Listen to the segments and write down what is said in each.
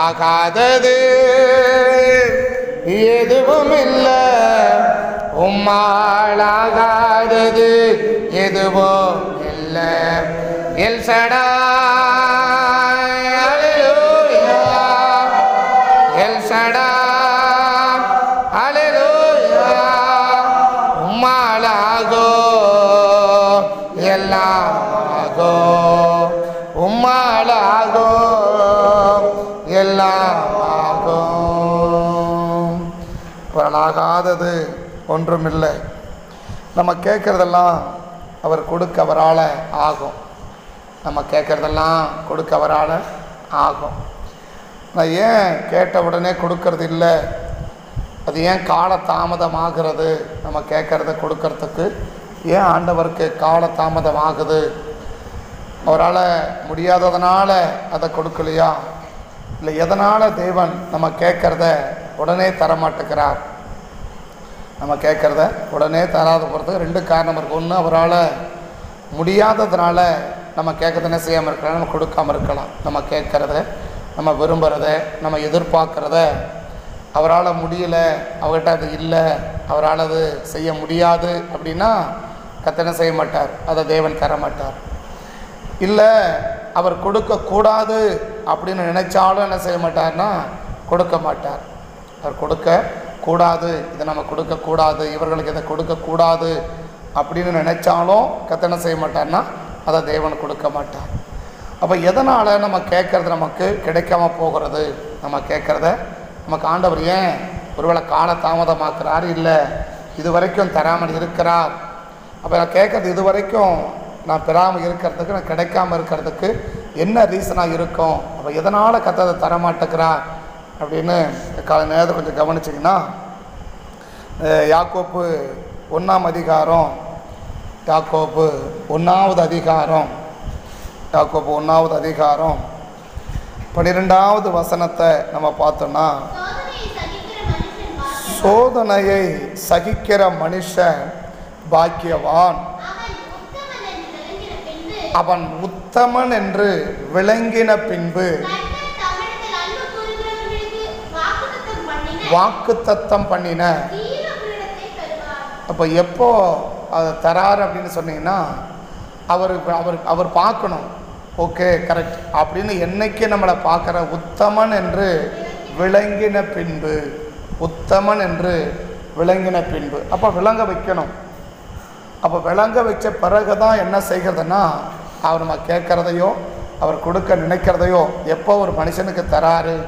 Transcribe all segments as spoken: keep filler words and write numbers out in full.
ஆகாதது எதுவும் இல்லை, உம்மால் ஆகாதது எதுவும் இல்லை. El Shaddai, hallelujah, El Shaddai, hallelujah. உம்மால் ஆகோ எல்லாம் ஆகோ, உம்மால் ஆகோ எல்லாம் ஆகும். ஆகாதது ஒன்றுமில்லை. நம்ம கேட்குறதெல்லாம் அவர் கொடுக்க அவரால் ஆகும். நம்ம கேட்குறதெல்லாம் கொடுக்க அவரால் ஆகும். நான் ஏன் கேட்ட உடனே கொடுக்கறது இல்லை, அது ஏன் கால தாமதமாகிறது? நம்ம கேட்குறத கொடுக்கறதுக்கு ஏன் ஆண்டவருக்கு கால தாமதம் ஆகுது? அவரால் முடியாததுனால அதை கொடுக்கலையா? இல்லை எதனால் தேவன் நம்ம கேட்குறத உடனே தரமாட்டேங்கிறார்? நம்ம கேட்குறத உடனே தராத போகிறதுக்கு ரெண்டு காரணம் இருக்குது. ஒன்று, அவரால் முடியாததுனால நம்ம கேட்குறது என்ன செய்யாமல் இருக்கலாம், நம்ம கொடுக்காமல் இருக்கலாம். நம்ம கேட்குறத, நம்ம விரும்புகிறத, நம்ம எதிர்பார்க்குறத அவரால் முடியலை, அவர்கிட்ட அது இல்லை, அவரால் அது செய்ய முடியாது அப்படின்னா கத்தனை செய்ய மாட்டார், அதை தேவன் தர மாட்டார். இல்லை அவர் கொடுக்கக்கூடாது அப்படின்னு நினைச்சாலும் என்ன செய்ய மாட்டார்னா கொடுக்க மாட்டார். அவர் கொடுக்க கூடாது, இதை நம்ம கொடுக்கக்கூடாது, இவர்களுக்கு இதை கொடுக்கக்கூடாது அப்படின்னு நினைச்சாலும் கத்தனை செய்ய மாட்டார்னா அதை தேவன் கொடுக்க மாட்டார். அப்போ எதனால் நம்ம கேட்குறது நமக்கு கிடைக்காம போகிறது? நம்ம கேட்குறத நமக்கு ஆண்டவர் ஏன் ஒருவேளை கால தாமதமாக்குறார்? இல்லை, இது வரைக்கும் தராமல் இருக்கிறார். அப்போ நான் கேட்குறது இது வரைக்கும் நான் பெறாமல் இருக்கிறதுக்கு, நான் கிடைக்காம இருக்கிறதுக்கு என்ன ரீசனாக இருக்கும்? அப்போ எதனால் கத்ததை தரமாட்டேங்கிறார் அப்படின்னு கால நேரத்தை கொஞ்சம் கவனிச்சிங்கன்னா, யாக்கோப்பு ஒன்றாம் அதிகாரம் யாக்கோப்பு ஒன்றாவது அதிகாரம் யாக்கோப்பு ஒன்றாவது அதிகாரம் பன்னிரெண்டாவது வசனத்தை நம்ம பார்த்தோம்னா, சோதனையை சகிக்கிற மனுஷன் பாக்கியவான், அவன் உத்தமன் என்று விளங்கின பின்பு வாக்குத்தத்தம் பண்ணின. அப்போ எப்போ அதை தரார் அப்படின்னு சொன்னீங்கன்னா, அவர் அவர் அவர் பார்க்கணும், ஓகே கரெக்ட் அப்படின்னு என்னைக்கு நம்மளை பார்க்குற உத்தமன் என்று விளங்கின பின்பு, உத்தமன் என்று விளங்கின பின்பு அப்போ விளங்க வைக்கணும். அப்போ விளங்க வச்ச பிறகு தான் என்ன செய்கிறதுனா, அவர் நம்ம கேட்குறதையோ அவர் கொடுக்க நினைக்கிறதையோ எப்போ ஒரு மனுஷனுக்கு தராரு,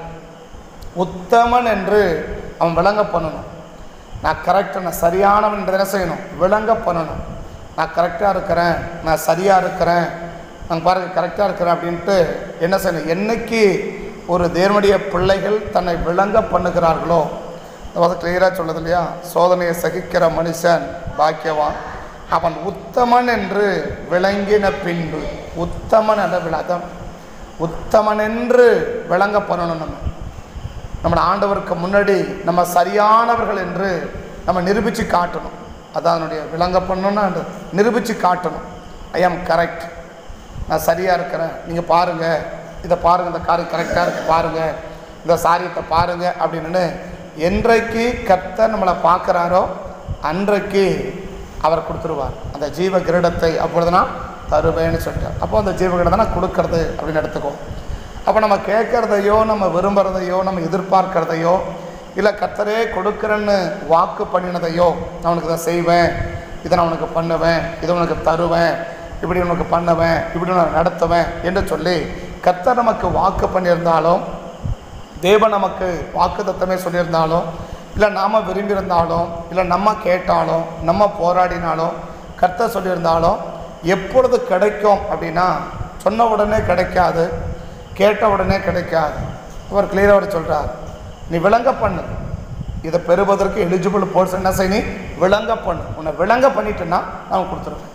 உத்தமன் என்று அவன் விளங்க பண்ணணும். நான் கரெக்டாக, நான் சரியானவன் என்று என்ன செய்யணும், விளங்க பண்ணணும். நான் கரெக்டாக இருக்கிறேன், நான் சரியாக இருக்கிறேன், நான் பாருங்கள் கரெக்டாக இருக்கிறேன் அப்படின்ட்டு என்ன செய்யணும். என்னைக்கு ஒரு தேவனுடைய பிள்ளைகள் தன்னை விளங்க பண்ணுகிறார்களோ, அது கிளியராக சொல்லுது இல்லையா, சோதனையை சகிக்கிற மனுஷன் பாக்கியவான், அவன் உத்தமன் என்று விளங்கின பின்பு. உத்தமன் என்ற விளக்கம், உத்தமன் என்று விளங்க பண்ணணும். நம்ம நம்ம ஆண்டவருக்கு முன்னாடி நம்ம சரியானவர்கள் என்று நம்ம நிரூபித்து காட்டணும். அதான் அதனுடைய விளங்க பண்ணணும்னா நிரூபித்து காட்டணும். ஐ ஆம் கரெக்ட், நான் சரியாக இருக்கிறேன், நீங்கள் பாருங்கள், இதை பாருங்கள், இந்த காரியம் கரெக்டாக இருக்குது பாருங்கள், இந்த சாரியத்தை பாருங்கள் அப்படின்னு என்றைக்கு கர்த்தர் நம்மளை பார்க்குறாரோ அன்றைக்கு அவர் கொடுத்துருவார் அந்த ஜீவ கிரீடத்தை. அப்பொழுது நான் தருவேன்னு சொல்லிட்டார். அப்போ அந்த ஜீவ கிரீடத்தை நான் கொடுக்கறது அப்படின்னு எடுத்துக்கோ. அப்போ நம்ம கேட்குறதையோ, நம்ம விரும்புகிறதையோ, நம்ம எதிர்பார்க்கிறதையோ, இல்லை கர்த்தரே கொடுக்குறேன்னு வாக்கு பண்ணினதையோ, நான் உனக்கு இதை செய்வேன், இதை நான் உனக்கு பண்ணுவேன், இதை உனக்கு தருவேன், இப்படி உனக்கு பண்ணுவேன், இப்படி நான் நடத்துவேன் என்று சொல்லி கர்த்தர் நமக்கு வாக்கு பண்ணியிருந்தாலும், தேவன் நமக்கு வாக்கு தத்தமே சொல்லியிருந்தாலும், இல்லை நாம் விரும்பியிருந்தாலும், இல்லை நம்ம கேட்டாலும், நம்ம போராடினாலும், கர்த்தர் சொல்லியிருந்தாலும் எப்பொழுது கிடைக்கும் அப்படின்னா, சொன்ன உடனே கிடைக்காது, கேட்ட உடனே கிடைக்காது. அவர் கிளியராக சொல்கிறார், நீ விளங்க பண்ணு, இதை பெறுவதற்கு எலிஜிபிள் போர்ஸ் என்ன செய்ய, நீ விளங்க பண்ணு. உன்னை விளங்க பண்ணிட்டுன்னா நான் கொடுத்துருவேன்.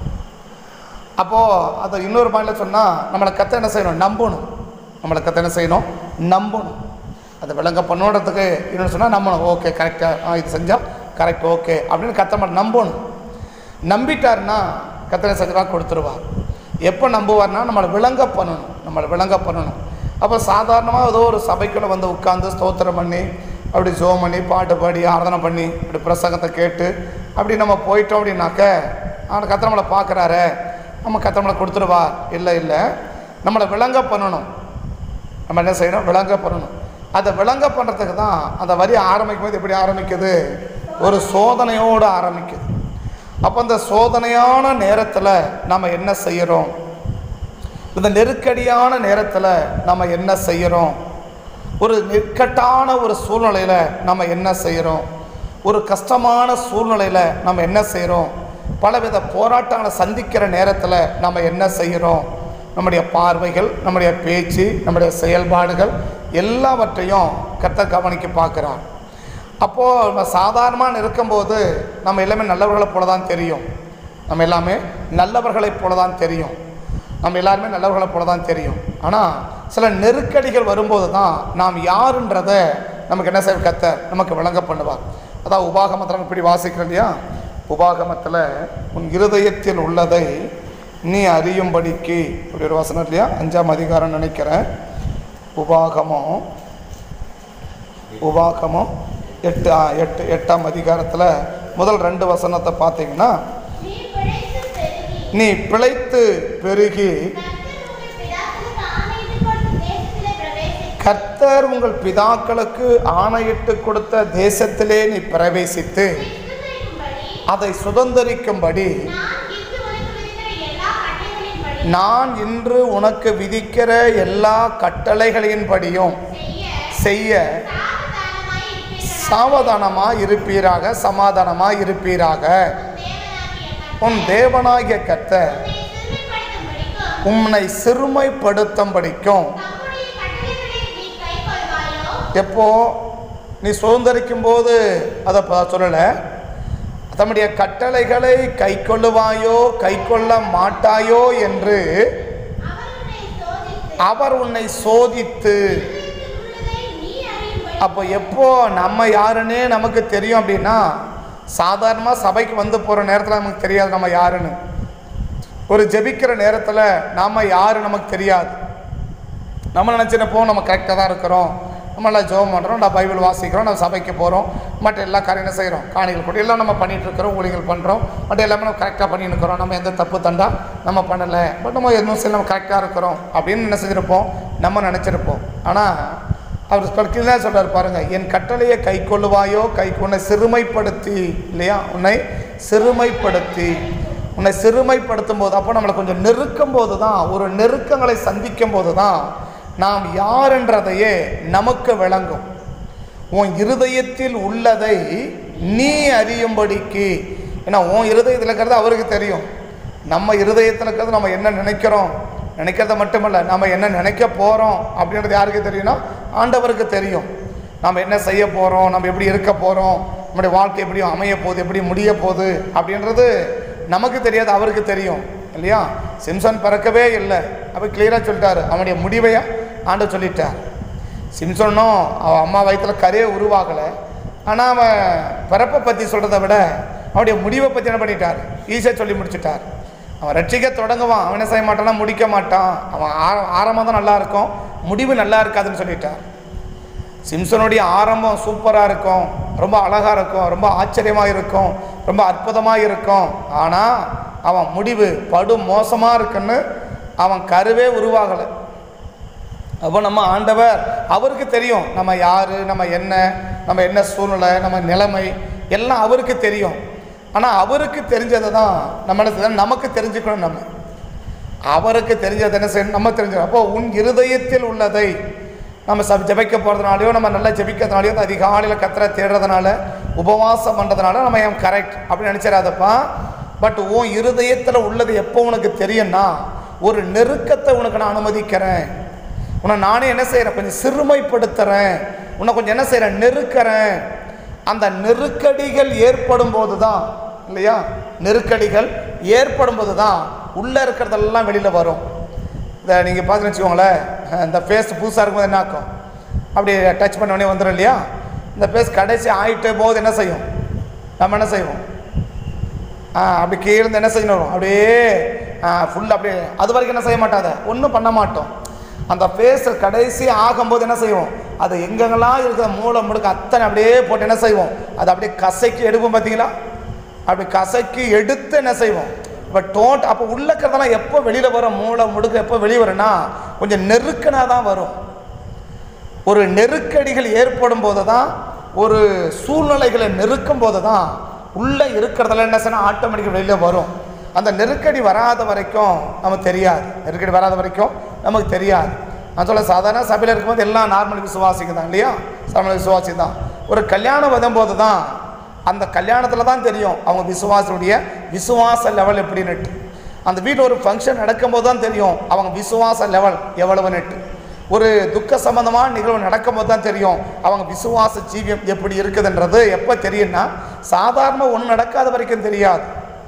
அப்போது அதை இன்னொரு பாயிண்டில் சொன்னால், நம்மளை கற்று என்ன செய்யணும், நம்பணும். நம்மளை கற்று என்ன செய்யணும், நம்பணும். அதை விளங்க பண்ணுறதுக்கு இன்னொன்று சொன்னால் நம்பணும். ஓகே கரெக்டாக இது செஞ்சால் கரெக்ட், ஓகே அப்படின்னு கத்த நம்பணும். நம்பிட்டார்னா கத்தனை செஞ்சா கொடுத்துருவார். எப்போ நம்புவார்னா நம்மளை விளங்க பண்ணணும், நம்மளை விளங்க பண்ணணும். அப்போ சாதாரணமாக ஏதோ ஒரு சபைக்குள்ளே வந்து உட்காந்து ஸ்தோத்திரம் பண்ணி அப்படி ஜோம் பண்ணி பாட்டு பாடி ஆராதனை பண்ணி அப்படி பிரசங்கத்தை கேட்டு அப்படி நம்ம போயிட்டோம் அப்படின்னாக்க ஆனால் கர்த்தர் நம்மளை பார்க்குறாரு, நம்ம கர்த்தர் நம்மளை கொடுத்துருவா. இல்லை இல்லை, நம்மளை விளங்க பண்ணணும். நம்ம என்ன செய்யணும்? விளங்க பண்ணணும். அதை விளங்க பண்ணுறதுக்கு தான் அந்த வரி ஆரம்பிக்கும் போது எப்படி ஆரம்பிக்குது? ஒரு சோதனையோடு ஆரம்பிக்குது. அப்போ அந்த சோதனையான நேரத்தில் நம்ம என்ன செய்கிறோம்? இந்த நெருக்கடியான நேரத்தில் நம்ம என்ன செய்கிறோம்? ஒரு நெருக்கட்டான ஒரு சூழ்நிலையில் நம்ம என்ன செய்கிறோம்? ஒரு கஷ்டமான சூழ்நிலையில் நம்ம என்ன செய்கிறோம்? பலவித போராட்டங்களை சந்திக்கிற நேரத்தில் நம்ம என்ன செய்கிறோம்? நம்முடைய பார்வைகள், நம்முடைய பேச்சு, நம்முடைய செயல்பாடுகள் எல்லாவற்றையும் கர்த்தர் கவனிக்க பார்க்குறார். அப்போது நம்ம சாதாரணமாக இருக்கும்போது நம்ம எல்லாமே நல்லவர்களை போல தான் தெரியும். நம்ம எல்லாமே நல்லவர்களை போல தான் தெரியும். நம்ம எல்லாருமே நல்லவர்களை போல தான் தெரியும். ஆனால் சில நெருக்கடிகள் வரும்போது தான் நாம் யாருன்றதை நமக்கு என்ன செய்ய கர்த்தர் நமக்கு விளங்க பண்ணுவார். அதான் உபாகமத்தில் நம்ம இப்படி வாசிக்கிறோம் இல்லையா? உபாகமத்தில் உன் இருதயத்தில் உள்ளதை நீ அறியும்படிக்கு இப்படி ஒரு வசனம் இல்லையா? அஞ்சாம் அதிகாரம் நினைக்கிறேன். உபாகமம் உபாகமம் எட்டு எட்டு எட்டாம் அதிகாரத்தில் முதல் ரெண்டு வசனத்தை பார்த்தீங்கன்னா, நீ பிழைத்து பெருகி கர்த்தர் உங்கள் பிதாக்களுக்கு ஆணையிட்டு கொடுத்த தேசத்திலே நீ பிரவேசித்து அதை சுதந்தரிக்கும்படி நான் இன்று உனக்கு விதிக்கிற எல்லா கட்டளைகளின்படியும் செய்ய சாவதானமாய் இருப்பீராக, சமாதானமாய் இருப்பீராக. உன் தேவனாகிய கர்த்தர் உன்னை சிறுமைப்படுத்தும்படிக்கும். எப்போ நீ சுதந்திரிக்கும் போது அதை சொல்லலை, தம்முடைய கட்டளைகளை கை கொள்ளுவாயோ கை கொள்ள மாட்டாயோ என்று அவர் உன்னை சோதித்து. அப்போ எப்போ நம்ம யாருன்னே நமக்கு தெரியும் அப்படின்னா, சாதாரணமாக சபைக்கு வந்து போகிற நேரத்தில் நமக்கு தெரியாது நம்ம யாருன்னு. ஒரு ஜெபிக்கிற நேரத்தில் நாம் யாரு நமக்கு தெரியாது. நம்ம நினச்சினப்போ நம்ம கரெக்டாக தான் இருக்கிறோம், நம்மளாம் ஜெபம் பண்ணுறோம், நான் பைபிள் வாசிக்கிறோம், நம்ம சபைக்கு போகிறோம், மற்ற எல்லா காரியம் செய்கிறோம், காணிகள் கூட எல்லாம் நம்ம பண்ணிகிட்டு இருக்கிறோம், ஊழிகள் பண்ணுறோம், மற்ற எல்லாமே நம்ம கரெக்டாக பண்ணிட்டு இருக்கிறோம், நம்ம எந்த தப்பு தண்டா நம்ம பண்ணலை, பட் நம்ம எதுவும் சரி நம்ம கரெக்டாக இருக்கிறோம் அப்படின்னு என்ன செஞ்சுருப்போம், நம்ம நினச்சிருப்போம். ஆனால் அவர் கீழே சொல்கிறார் பாருங்க, என் கட்டளையை கை கொள்ளுவாயோ கை உன்னை சிறுமைப்படுத்தி இல்லையா, உன்னை சிறுமைப்படுத்தி உன்னை சிறுமைப்படுத்தும் போது, அப்போ நம்மளை கொஞ்சம் நெருக்கும் போது தான், ஒரு நெருக்கங்களை சந்திக்கும் போது தான் நாம் யாருன்றதையே நமக்கு விளங்கும். உன் இருதயத்தில் உள்ளதை நீ அறியும்படிக்கு. ஏன்னா உன் இருதயத்தில் இருக்கிறது அவருக்கு தெரியும். நம்ம இருதயத்தில் இருக்கிறது நம்ம என்ன நினைக்கிறோம், நினைக்கிறத மட்டுமல்ல, நம்ம என்ன நினைக்க போகிறோம் அப்படின்றது யாருக்கு தெரியும்னா ஆண்டவருக்கு தெரியும். நம்ம என்ன செய்ய போகிறோம், நம்ம எப்படி இருக்க போகிறோம், நம்முடைய வாழ்க்கை எப்படி அமைய போகுது, எப்படி முடிய போகுது அப்படின்றது நமக்கு தெரியாது, அவருக்கு தெரியும் இல்லையா? சிம்சன் பிறக்கவே இல்லை, அப்போ கிளியராக சொல்லிட்டாரு, அவனுடைய முடிவையை ஆண்டவர் சொல்லிட்டார். சிம்சனும் அவன் அம்மா வயிற்றில் கரையே உருவாகலை, ஆனால் அவன் பிறப்பை பற்றி சொல்கிறத விட அவனுடைய முடிவை பற்றி என்ன பண்ணிட்டார், ஈஸியாக சொல்லி முடிச்சுட்டார். அவன் ரட்சிக்க தொடங்குவான், அவன் என்ன செய்ய மாட்டான்னா முடிக்க மாட்டான். அவன் ஆர ஆரம்பம் தான் நல்லா இருக்கும், முடிவு நல்லா இருக்காதுன்னு சொல்லிட்டார். சிம்சனுடைய ஆரம்பம் சூப்பராக இருக்கும், ரொம்ப அழகாக இருக்கும், ரொம்ப ஆச்சரியமாக இருக்கும், ரொம்ப அற்புதமாக இருக்கும். ஆனால் அவன் முடிவு படு மோசமாக இருக்குன்னு அவன் கருவே உருவாகலை. அப்போ நம்ம ஆண்டவர் அவருக்கு தெரியும் நம்ம யார், நம்ம என்ன, நம்ம என்ன சூழ்நிலை, நம்ம நிலைமை எல்லாம் அவருக்கு தெரியும். ஆனால் அவருக்கு தெரிஞ்சதை தான் நம்ம நமக்கு தெரிஞ்சுக்கணும். நம்ம அவருக்கு தெரிஞ்சதை என்ன செய்யணும், நம்ம தெரிஞ்சுக்கணும். அப்போது உன் இருதயத்தில் உள்ளதை நம்ம சப் ஜெபிக்க போகிறதுனாலையோ, நம்ம நல்லா ஜெபிக்கிறதுனாலையோ, அதிகாலையில் கர்த்தரை தேடுறதுனால, உபவாசம் பண்ணுறதுனால நம்ம ஏன் கரெக்ட் அப்படின்னு நினச்சிடாதப்பா. பட் உன் இருதயத்தில் உள்ளது எப்போ உனக்கு தெரியும்னா, ஒரு நெருக்கத்தை உனக்கு நான் அனுமதிக்கிறேன், உன்னை நானே என்ன செய்கிறேன், கொஞ்சம் சிறுமைப்படுத்துகிறேன், உன்னை கொஞ்சம் என்ன செய்கிறேன், நெருக்கிறேன். அந்த நெருக்கடிகள் ஏற்படும் போது தான் இல்லையா, நெருக்கடிகள் ஏற்படும் போது தான் உள்ளே இருக்கிறதெல்லாம் வெளியில் வரும். இந்த நீங்கள் பார்த்து வச்சுக்கோங்களேன், இந்த ஃபேஸ் புதுசாக இருக்கும்போது என்ன ஆக்கும், அப்படி டச் பண்ண உடனே வந்துடும் இல்லையா. இந்த ஃபேஸ் கடைசி ஆகிட்டே போது என்ன செய்யும், நம்ம என்ன செய்வோம், ஆ அப்படி கீழே என்ன செய்யணும், அப்படியே ஃபுல்லாக அப்படியே அது வரைக்கும் என்ன செய்ய மாட்டாத, ஒன்றும் பண்ண மாட்டோம். அந்த ஃபேஸ் கடைசி ஆகும்போது என்ன செய்வோம், அது எங்கெங்கெல்லாம் இருக்கிற மூளை முடுக்க அத்தனை அப்படியே போட்டு என்ன செய்வோம், அது அப்படியே கசைக்கு எடுப்போம். பார்த்தீங்களா, அப்படி கசைக்கு எடுத்து என்ன செய்வோம். இப்போ டோட் அப்போ உள்ள இருக்கிறதெல்லாம் எப்போ வெளியில் வரும், மூளை முடுக்க எப்போ வெளியே வரும்னா கொஞ்சம் நெருக்கினா தான் வரும். ஒரு நெருக்கடிகள் ஏற்படும் போது தான், ஒரு சூழ்நிலைகளை நெருக்கும் போது தான் உள்ளே இருக்கிறதெல்லாம் என்ன செய்யணும், ஆட்டோமேட்டிக்காக வெளியில் வரும். அந்த நெருக்கடி வராத வரைக்கும் நமக்கு தெரியாது. நெருக்கடி வராத வரைக்கும் நமக்கு தெரியாது. நான் சொல்ல சாதாரண சபையில் இருக்கும்போது எல்லாம் நார்மல் விசுவாசிக்கு தான் இல்லையா, நார்மல் விசுவாசி தான். ஒரு கல்யாணம் வரும்போது தான் அந்த கல்யாணத்தில் தான் தெரியும் அவங்க விசுவாசனுடைய விசுவாச லெவல் எப்படின்னு. அந்த வீட்டில் ஒரு ஃபங்க்ஷன் நடக்கும்போது தான் தெரியும் அவங்க விசுவாச லெவல் எவ்வளவு நெட்டு. ஒரு துக்க சம்பந்தமான நிகழ்வு நடக்கும்போது தான் தெரியும் அவங்க விசுவாச ஜீவியம் எப்படி இருக்குதுன்றது. எப்போ தெரியும்னா சாதாரண ஒன்று நடக்காத வரைக்கும் தெரியாது.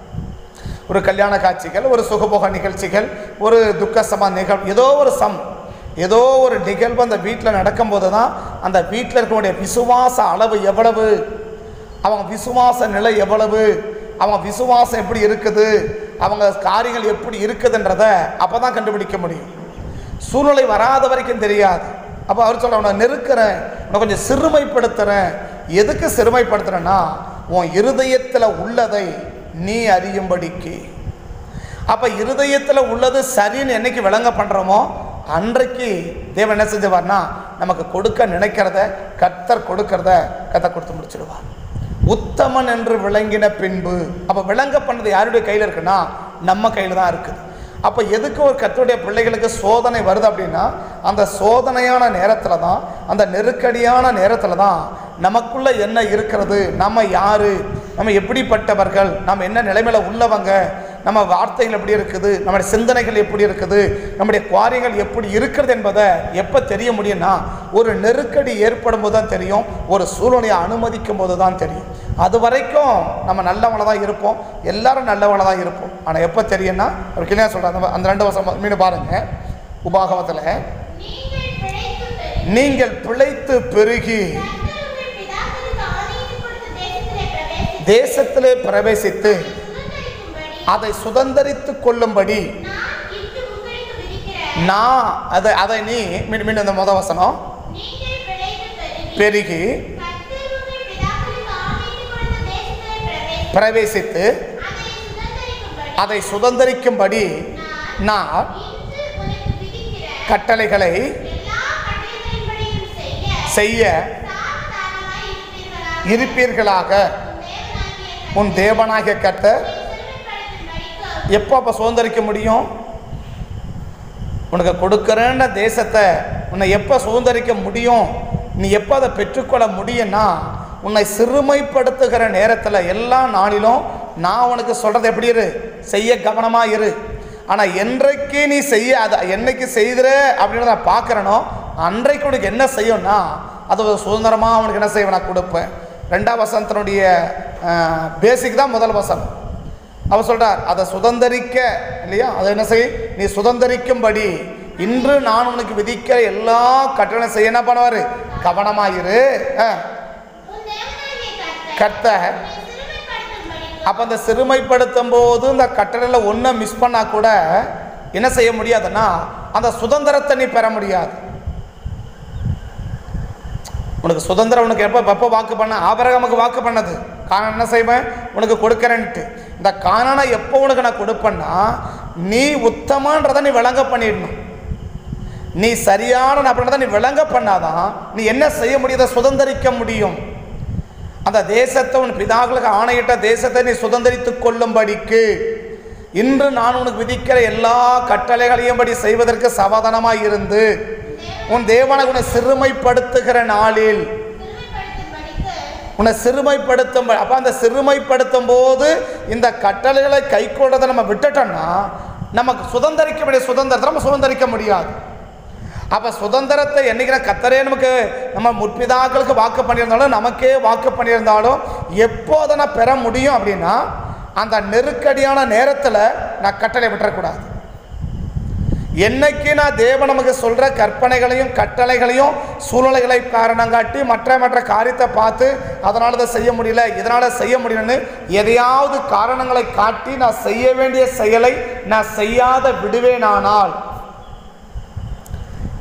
ஒரு கல்யாண காட்சிகள், ஒரு சுகபோக நிகழ்ச்சிகள், ஒரு துக்க சம நிகழ்வு, ஏதோ ஒரு சம் ஏதோ ஒரு நிகழ்வு அந்த வீட்டில் நடக்கும்போது தான் அந்த வீட்டில் இருக்கக்கூடிய விசுவாச அளவு எவ்வளவு, அவங்க விசுவாச நிலை எவ்வளவு, அவங்க விசுவாசம் எப்படி இருக்குது, அவங்க காரியங்கள் எப்படி இருக்குதுன்றதை அப்போ தான் கண்டுபிடிக்க முடியும். சூழ்நிலை வராத வரைக்கும் தெரியாது. அப்போ அவர் சொல்ற, உன்னை நெருக்கிறேன், உன்னை கொஞ்சம் சிறுமைப்படுத்துகிறேன். எதுக்கு சிறுமைப்படுத்துகிறேன்னா உன் இருதயத்தில் உள்ளதை நீ அறியும்படிக்கு. அப்போ இருதயத்தில் உள்ளது சரின்னு என்னைக்கு விளங்க பண்ணுறோமோ அன்றைக்கு தேவன் என்ன செஞ்சுவார்னா நமக்கு கொடுக்க நினைக்கிறத கர்த்தர் கொடுக்கறத கர்த்தர் கொடுத்து முடிச்சிடுவார். உத்தமன் என்று விளங்கின பின்பு. அப்போ விளங்க பண்ணது யாருடைய கையில் இருக்குன்னா நம்ம கையில் தான் இருக்குது. அப்போ எதுக்கு ஒரு கர்த்தருடைய பிள்ளைகளுக்கு சோதனை வருது அப்படின்னா அந்த சோதனையான நேரத்தில் தான், அந்த நெருக்கடியான நேரத்தில் தான் நமக்குள்ளே என்ன இருக்கிறது, நம்ம யார், நம்ம எப்படிப்பட்டவர்கள், நம்ம என்ன நிலைமையில் உள்ளவங்க, நம்ம வார்த்தைகள் எப்படி இருக்குது, நம்முடைய சிந்தனைகள் எப்படி இருக்குது, நம்முடைய காரியங்கள் எப்படி இருக்கிறது என்பதை எப்போ தெரிய முடியும்னா ஒரு நெருக்கடி ஏற்படும் போது தான் தெரியும், ஒரு சூழ்நிலையை அனுமதிக்கும் போது தான் தெரியும். அது வரைக்கும் நம்ம நல்லவங்கள தான் இருப்போம், எல்லாரும் நல்லவங்கள தான் இருப்போம். ஆனால் எப்போ தெரியும்னா ஒரு கிளியா சொல்கிறாங்க, அந்த ரெண்டு வருஷம் மீன் பாருங்கள் உபாகமத்தில், நீங்கள் பிழைத்து பெருகி தேசத்திலே பிரவேசித்து அதை சுதந்தரித்து கொள்ளும்படி நான் அதை அதை நீ மீண்டும் மீண்டும் இந்த முத வசனம், பெருகி பிரவேசித்து அதை சுதந்தரிக்கும்படி நான் கட்டளைகளை செய்ய இருப்பீர்களாக உன் தேவனாகிய கர்த்தர். எப்போ அப்போ சுதந்திரிக்க முடியும்? உனக்கு கொடுக்குறேன்ற தேசத்தை உன்னை எப்போ சுதந்திரிக்க முடியும், நீ எப்போ அதை பெற்றுக்கொள்ள முடியும்னா உன்னை சிறுமைப்படுத்துகிற நேரத்தில் எல்லா நாளிலும் நான் உனக்கு சொல்கிறது எப்படி இரு, செய்ய கவனமாக இரு. ஆனால் என்றைக்கு நீ செய்ய அதை என்னைக்கு செய்கிற அப்படின்னு நான் பார்க்குறனோ அன்றைக்கு உனக்கு என்ன செய்யும்னா அது ஒரு சுதந்திரமாக அவனுக்கு என்ன செய்வேன் நான் கொடுப்பேன். ரெண்டாம் வசனத்தினுடைய பேசிக் தான் முதல் வசனம். அவர் சொல்கிறார் அதை சுதந்திரிக்க இல்லையா, அதை என்ன செய், நீ சுதந்திரிக்கும்படி இன்று நான் உனக்கு விதிக்கிற எல்லா கட்டளை செய்ய என்ன பண்ணுவார், கவனமாயிரு கர்த்தர். அப்போ அந்த சிறுமைப்படுத்தும் போது இந்த கட்டளையில் ஒன்றை மிஸ் பண்ணால் கூட என்ன செய்ய முடியாதுன்னா அந்த சுதந்திரத்தை நீ பெற முடியாது. உனக்கு சுதந்திரம் உனக்கு எப்போ எப்போ வாக்கு பண்ண, ஆபிரகாமுக்கு வாக்கு பண்ணது கானான் என்ன செய்வேன் உனக்கு கொடுக்குறேன்ட்டு. இந்த கானானை எப்போ உனக்கு நான் கொடுப்பேன்னா நீ உத்தமன்றதை நீ விளங்க பண்ணிடணும். நீ சரியான அப்படின்றத நீ விளங்க பண்ணாதான் நீ என்ன செய்ய முடியாத சுதந்திரிக்க முடியும். அந்த தேசத்தை உன் பிதாக்களுக்கு ஆணையிட்ட தேசத்தை நீ சுதந்திரித்து கொள்ளும்படிக்கு இன்று நான் உனக்கு விதிக்கிற எல்லா கட்டளைகளையும் படி செய்வதற்கு சமாதானமாய் இருந்து உன் தேவனை உன்னை சிறுமைப்படுத்துகிற நாளில் உன்னை சிறுமைப்படுத்தும். அப்போ அந்த சிறுமைப்படுத்தும் போது இந்த கட்டளைகளை கை கொள்றதை நம்ம விட்டுட்டோம்னா நமக்கு சுதந்திரிக்க வேண்டிய சுதந்திரத்தை நம்ம சுதந்திரிக்க முடியாது. அப்போ சுதந்திரத்தை என்னைக்கிற கர்த்தரே நமக்கு நம்ம முற்பிதாக்களுக்கு வாக்கு பண்ணியிருந்தாலும் நமக்கே வாக்கு பண்ணியிருந்தாலும் எப்போ அதை நான் பெற முடியும் அப்படின்னா அந்த நெருக்கடியான நேரத்தில் நான் கட்டளை விட்டுறக்கூடாது. என்னைக்கு நான் தேவன் நமக்கு சொல்கிற கற்பனைகளையும் கட்டளைகளையும் சூழ்நிலைகளை காரணம் காட்டி மற்ற மற்ற காரியத்தை பார்த்து அதனால் அதை செய்ய முடியல இதனால் செய்ய முடியலன்னு எதையாவது காரணங்களை காட்டி நான் செய்ய வேண்டிய செயலை நான் செய்யாத விடுவேனானால்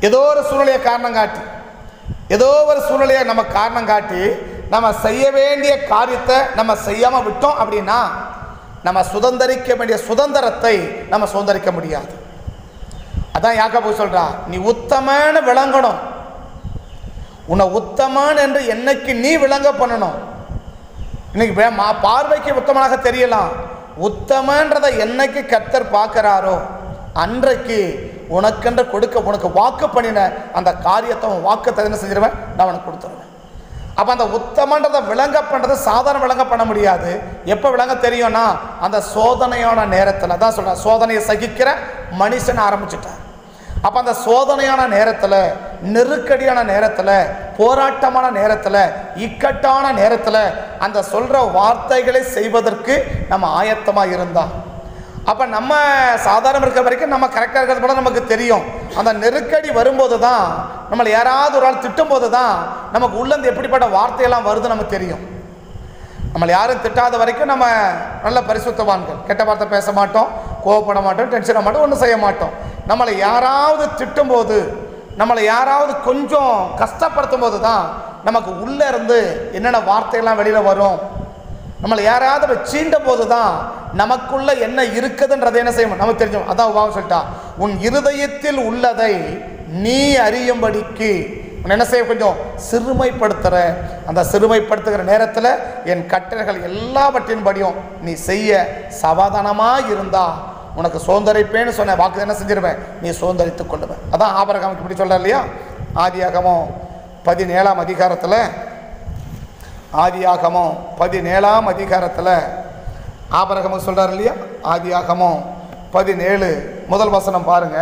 ஏதோ ஒரு சூழ்நிலையை காரணம் காட்டி ஏதோ ஒரு சூழ்நிலையை நம்ம காரணம் காட்டி நம்ம செய்ய வேண்டிய காரியத்தை நம்ம செய்யாமல் விட்டோம் அப்படின்னா நம்ம சுதந்திரிக்க வேண்டிய சுதந்திரத்தை நம்ம சுதந்திரிக்க முடியாது. அதான் யாக்கோபு சொல்றா, நீ உத்தமன்னு விளங்கணும். உன்னை உத்தமன் என்று என்னைக்கு நீ விளங்க பண்ணணும். இன்னைக்கு பார்வைக்கு உத்தமனாக தெரியலாம், உத்தமன்றதை என்னைக்கு கர்த்தர் பார்க்கிறாரோ அன்றைக்கு உனக்கென்று கொடுக்க உனக்கு வாக்கு பண்ணின அந்த காரியத்தை வாக்கு தகுந்த செஞ்சிருவேன், நான் உனக்கு கொடுத்துருவேன். அப்போ அந்த உத்தமன்றதை விளங்க பண்ணுறது சாதாரண விளங்க பண்ண முடியாது. எப்போ விளங்க தெரியும்னா அந்த சோதனையான நேரத்தில் தான் சொல்கிறேன். சோதனையை சகிக்கிற மனுஷன் ஆரம்பிச்சுட்டார். அப்போ அந்த சோதனையான நேரத்தில், நெருக்கடியான நேரத்தில், போராட்டமான நேரத்தில், இக்கட்டான நேரத்தில் அந்த சொல்கிற வார்த்தைகளை செய்வதற்கு நம்ம ஆயத்தமாக இருந்தால், அப்போ நம்ம சாதாரண இருக்கிற வரைக்கும் நம்ம கரெக்டாக இருக்கிறது போல நமக்கு தெரியும். அந்த நெருக்கடி வரும்போது தான், நம்மளை யாராவது ஒரு ஆள் திட்டும் போது தான் நமக்கு உள்ளேருந்து எப்படிப்பட்ட வார்த்தையெல்லாம் வருது நமக்கு தெரியும். நம்மளை யாரும் திட்டாத வரைக்கும் நம்ம நல்ல பரிசுத்தவான்கள், கெட்ட வார்த்தை பேச மாட்டோம், கோவப்பட மாட்டோம், டென்ஷன் ஆக மாட்டோம், ஒன்றும் செய்ய மாட்டோம். நம்மளை யாராவது திட்டும் போது, நம்மளை யாராவது கொஞ்சம் கஷ்டப்படுத்தும் போது தான் நமக்கு உள்ளே இருந்து என்னென்ன வார்த்தையெல்லாம் வெளியில் வரும். நம்மளை யாராவது சீண்டும் போது தான் நமக்குள்ள என்ன இருக்குதுன்றதை என்ன செய்யணும் நமக்கு தெரிஞ்சோம். அதான் உபாவம் சொல்லிட்டா, உன் இருதயத்தில் உள்ளதை நீ அறியும்படிக்கு என்ன செய்ய கொஞ்சம் சிறுமைப்படுத்துகிற. அந்த சிறுமைப்படுத்துகிற நேரத்தில் என் கட்டளைகள் எல்லாவற்றின்படியும் நீ செய்ய சமாதானமாக இருந்தா உனக்கு சோந்தரிப்பேன்னு சொன்ன வாக்கு என்ன செஞ்சிருவேன், நீ சோந்தரித்துக் கொள்ளுவேன். அதான் ஆபிரகாமுக்கு இப்படி சொல்ற இல்லையா, ஆதியாகமம் பதினேழாம் அதிகாரத்தில் ஆதியாகமம் பதினேழாம் அதிகாரத்தில் ஆபிரகாம் சொல்றாரு இல்லையா. ஆதியாகமம் பதினேழு முதல் வசனம் பாருங்க.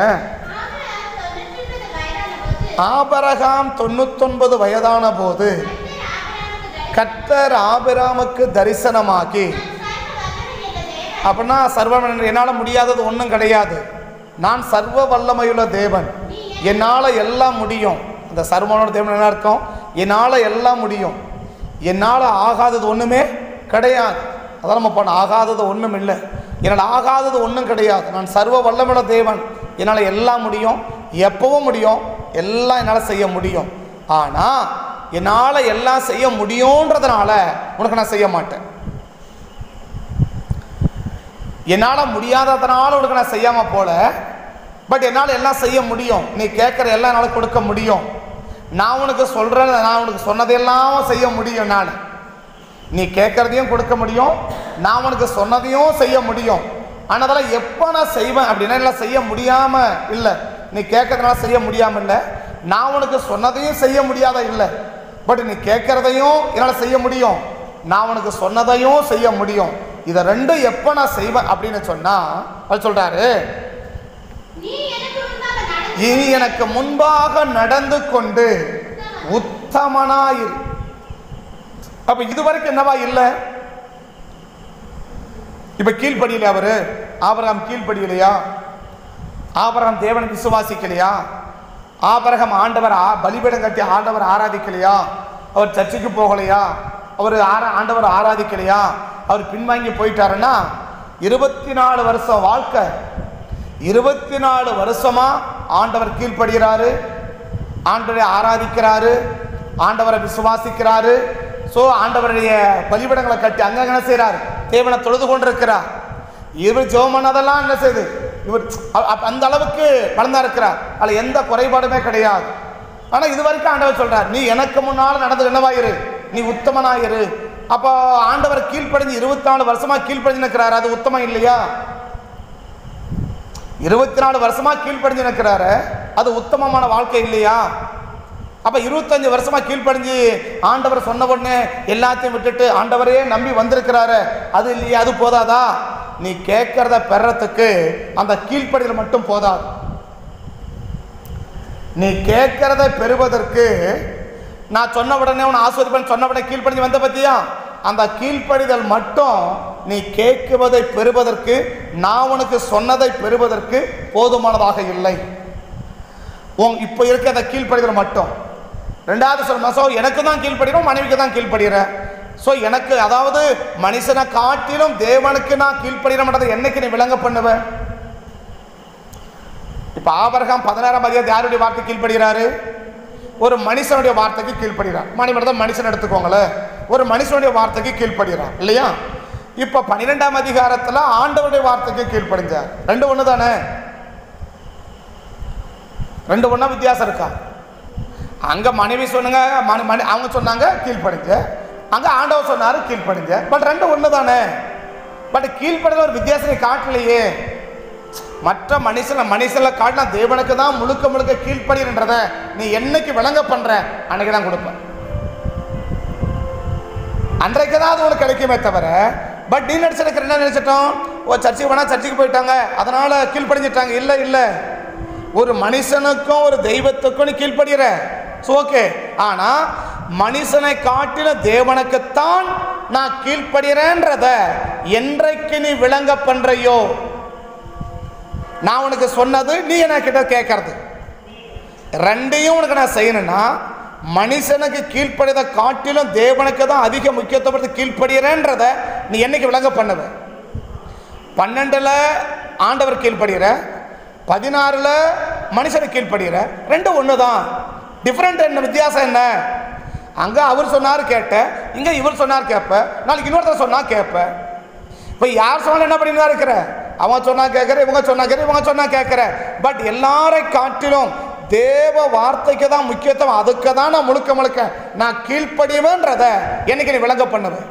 ஆபிரகாம் தொண்ணூத்தொன்பது வயதான போது கர்த்தர் ஆபிரகாமுக்கு தரிசனமாகி, அப்படின்னா சர்வ என்னால் முடியாதது ஒன்றும் கிடையாது, நான் சர்வ வல்லமையுள்ள தேவன், என்னால் எல்லாம் முடியும். அந்த சர்வனோட தேவன் என்ன அர்த்தம், என்னால் எல்லாம் முடியும், என்னால் ஆகாதது ஒன்றுமே கிடையாது. அதான் நம்ம பண்ண ஆகாதது ஒன்றும் இல்லை, என்னால் ஆகாதது ஒன்றும் கிடையாது, நான் சர்வ வல்லமையுள்ள தேவன், என்னால் எல்லாம் முடியும், எப்பவும் முடியும், எல்லாம் என்னால் செய்ய முடியும். ஆனால் என்னால் எல்லாம் செய்ய முடியுன்றதுனால உனக்கு நான் செய்ய மாட்டேன். என்னால் முடியாததுனால உனக்கு நான் செய்யாமல் போல, பட் என்னால் எல்லாம் செய்ய முடியும். நீ கேட்குற எல்லாம் என்னால் கொடுக்க முடியும். நான் உனக்கு சொல்கிறேன், நான் உனக்கு சொன்னதையெல்லாம் செய்ய முடியும். நான் நீ கேட்குறதையும் கொடுக்க முடியும், நான் உனக்கு சொன்னதையும் செய்ய முடியும். ஆனால் அதெல்லாம் எப்போ நான் செய்வேன் அப்படின்னா, எல்லாம் செய்ய முடியாமல் இல்லை, நீ கேட்கறதுனால செய்ய முடியாமல் இல்லை, நான் உனக்கு சொன்னதையும் செய்ய முடியாத இல்லை, பட் நீ கேட்குறதையும் என்னால் செய்ய முடியும், நான் உனக்கு சொன்னதையும் செய்ய முடியும். இதை ரெண்டும் எப்போ நான் செய்வேன் அப்படின்னு சொன்னால் அது சொல்கிறாரு, இனி எனக்கு முன்பாக நடந்து கொண்டு உத்தமனாயிரு. அப்ப இதுவரைக்கும் என்னவா இல்லை, இப்ப கீழ்படியில அவரு ஆபிரகாம் கீழ்படியிலையா, ஆபிரகாம் தேவனை விசுவாசிக்கலையா, ஆபிரகாம் ஆண்டவர் பலிபீடம் கட்டி ஆண்டவர் ஆராதிக்கலையா, அவர் சர்ச்சைக்கு போகலையா, அவர் ஆண்டவர் ஆராதிக்கலையா, அவர் பின்வாங்கி போயிட்டாருன்னா இருபத்தி நாலு வருஷம் வாழ்க்கை, இருபத்தி நாலு வருஷமா ஆண்டவர் கீழ்படுகிறாரு, ஆண்டவரை ஆராதிக்கிறாரு, ஆண்டவரை விசுவாசிக்கிறாரு. ஸோ ஆண்டவருடைய பலிபீடங்களை கட்டி அங்கே என்ன செய்கிறார், தேவனை தொழுது கொண்டிருக்கிறார். இவர் ஜெபம் பண்ணதெல்லாம் என்ன செய்யுது, இவர் அந்த அளவுக்கு வளர்ந்தா இருக்கிறார், அதில் எந்த குறைபாடுமே கிடையாது. ஆனால் இது வரைக்கும் ஆண்டவர் சொல்றார், நீ எனக்கு முன்னால் நடந்து என்னவாயிரு, நீ உத்தமனாயிரு. அப்போ ஆண்டவர் கீழ்ப்படிஞ்சு இருபத்தி நாலு வருஷமா கீழ்ப்படிஞ்சு நிற்கிறாரு, அது உத்தமம் இல்லையா? இருபத்தி நாலு வருஷமா கீழ்ப்படிஞ்சு நிற்கிறாரு, அது உத்தமமான வாழ்க்கை இல்லையா? அப்ப இருபத்தஞ்சு வருஷமா கீழ்ப்படிஞ்சு ஆண்டவர் சொன்ன உடனே எல்லாத்தையும் விட்டுட்டு ஆண்டவரே நம்பி வந்திருக்கிறாரு, அது இல்லையா? அது போதாதா? நீ கேட்கறத பெறறதுக்கு அந்த கீழ்ப்படிதல் மட்டும் போதாது. நீ கேட்கறத பெறுவதற்கு நான் சொன்ன உடனே உன்னை ஆசீர்வதிப்பேன் சொன்ன உடனே கீழ்ப்படிஞ்சு வந்த பத்தியா, அந்த கீழ்ப்படிதல் மட்டும் நீ கேட்குவதை பெறுவதற்கு, நான் உனக்கு சொன்னதை பெறுவதற்கு போதுமானதாக இல்லை. உன் இப்போ இருக்க அந்த கீழ்ப்படிதல் மட்டும். ரெண்டாவது சொல்ல, ஸோ எனக்கு தான் கீழ்ப்படுகிறோம், மனைவிக்கு தான் கீழ்ப்படுகிறேன். ஸோ எனக்கு, அதாவது மனுஷனை காட்டிலும் தேவனுக்கு நான் கீழ்ப்படுகிறேன் என்னைக்கு நீ விளங்க பண்ணுவேன்? இப்போ ஆபிரகாம் பதினாறாம் அதிகாரத்தில் யாருடைய வார்த்தை கீழ்ப்படுகிறாரு? ஒரு மனுஷனுடைய வார்த்தைக்கு கீழ்ப்படுகிறார். மணிமடத்தை மனுஷன் எடுத்துக்கோங்களேன், ஒரு மனுஷனுடைய வார்த்தைக்கு கீழ்ப்படுகிறார் இல்லையா? இப்போ பன்னிரெண்டாம் அதிகாரத்தில் ஆண்டவருடைய வார்த்தைக்கு கீழ்ப்படிஞ்சார். ரெண்டு ஒன்று தானே? ரெண்டு ஒன்றா வித்தியாசம் இருக்கா? அங்கே மனைவி சொன்னாங்க, மணி மணி அவங்க சொன்னாங்க கீழ்ப்படிஞ்ச, அங்கே ஆண்டவர் சொன்னார் கீழ்ப்படிஞ்ச. பட் ரெண்டு ஒன்று தானே? பட் கீழ்ப்படில ஒரு வித்தியாசத்தை காட்டலையே. மற்ற மனுஷனை மனுஷனை காட்டினா தேவனுக்கு தான் முழுக்க முழுக்க கீழ்ப்படின்றத நீ என்னைக்கு விளங்க பண்ற அன்னைக்கு தான் கொடுப்ப, அன்றைக்கு தான் அது உனக்கு கிடைக்குமே தவிர. பட் நீ நினைச்சிருக்கிற என்ன நினைச்சிட்டோம், ஓ சர்ச்சுக்கு போனா சர்ச்சுக்கு போயிட்டாங்க அதனால கீழ்ப்படிஞ்சிட்டாங்க. இல்லை இல்லை, ஒரு மனுஷனுக்கும் ஒரு தெய்வத்துக்கும் நீ கீழ்ப்படுகிற ஓகே. ஆனா மனுஷனை காட்டின தேவனுக்குத்தான் நான் கீழ்ப்படுகிறேன்றத என்றைக்கு நீ விளங்க பண்றையோ, நான் உனக்கு சொன்னது நீ என்ன கிட்ட கேட்கறது ரெண்டையும் உனக்கு நான் செய்யணும்னா, மனுஷனுக்கு கீழ்ப்படியத காட்டிலும் தேவனுக்கு தான் அதிக முக்கியத்துவப்படுத்தி கீழ்ப்படுகிறேன்றத நீ என்னைக்கு விளங்க பண்ணுவ? பன்னெண்டுல ஆண்டவர் கீழ்ப்படுகிற, பதினாறுல மனுஷனுக்கு கீழ்ப்படுகிற. ரெண்டு ஒன்று தான். டிஃப்ரெண்ட் என்ன, வித்தியாசம் என்ன? அங்க அவர் சொன்னார் கேட்ட, இங்க இவர் சொன்னார் கேட்ப, நாளைக்கு இன்னொருத்தர் சொன்னா கேட்ப. இப்போ யார் சொன்னாலும் என்ன பண்ணிட்டு தான் இருக்கிற? அவன் சொன்னா கேட்கிற, இவங்க சொன்னா கேட்கிற, இவங்க சொன்னா கேட்கிற. பட் எல்லாரை காட்டிலும் தேவ வார்த்தைக்கு தான் முக்கியத்துவம். அதுக்கு தான் நான் முழுக்க முழுக்க நான் கீழ்ப்படிவேன்றத என்னைக்கு நீ விளங்க பண்ணுவேன்.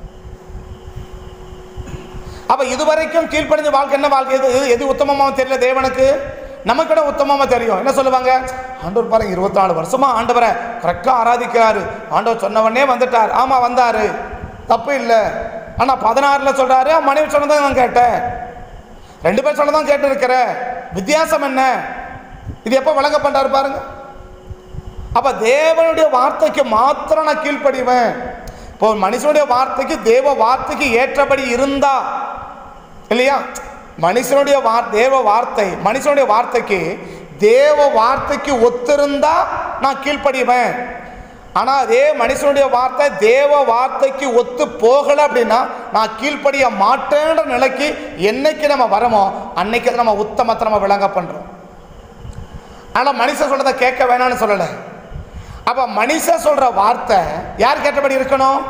அப்ப இதுவரைக்கும் கீழ்ப்படிஞ்ச வாழ்க்கை என்ன வாழ்க்கை? எது எது உத்தமமாக தெரியல தேவனுக்கு? நமக்கிட உத்தமமா தெரியும். என்ன சொல்லுவாங்க, ஆண்டவர் பாருங்க இருபத்தி நாலு வருஷமா ஆண்டவரை கரெக்டா ஆராதிக்கிறாரு, ஆண்டவர் சொன்னவனே வந்துட்டார். ஆமா வந்தாரு, தப்பு இல்லை. ஆனா பதினாறுல சொல்றாரு மனைவி சொன்னதான் நான் கேட்டேன், ரெண்டு பேர் சொன்னதான் கேட்டு இருக்கிற. வித்தியாசம் என்ன? இது எப்ப விளங்க பண்றாரு பாருங்க. அப்ப தேவனுடைய வார்த்தைக்கு மாத்திரம் நான் கீழ்ப்படிவேன். இப்போ மனுஷனுடைய வார்த்தைக்கு தேவ வார்த்தைக்கு ஏற்றபடி இருந்தா இல்லையா, மனுஷனுடைய தேவ வார்த்தை மனுஷனுடைய வார்த்தைக்கு தேவ வார்த்தைக்கு ஒத்திருந்தா நான் கீழ்ப்படிவேன். ஆனா அதே மனுஷனுடைய வார்த்தை தேவ வார்த்தைக்கு ஒத்து போகல அப்படின்னா நான் கீழ்ப்படிய மாட்டேன்ற நிலைக்கு என்னைக்கு நம்ம வரமோ அன்னைக்கு நம்ம உத்தமத்தை நம்ம விளங்க பண்றோம். ஆனா மனுஷன் சொல்றதை கேட்க வேணாம்னு சொல்லல. அப்ப மனுஷன் சொல்ற வார்த்தை யார் கேட்டபடி இருக்கணும்?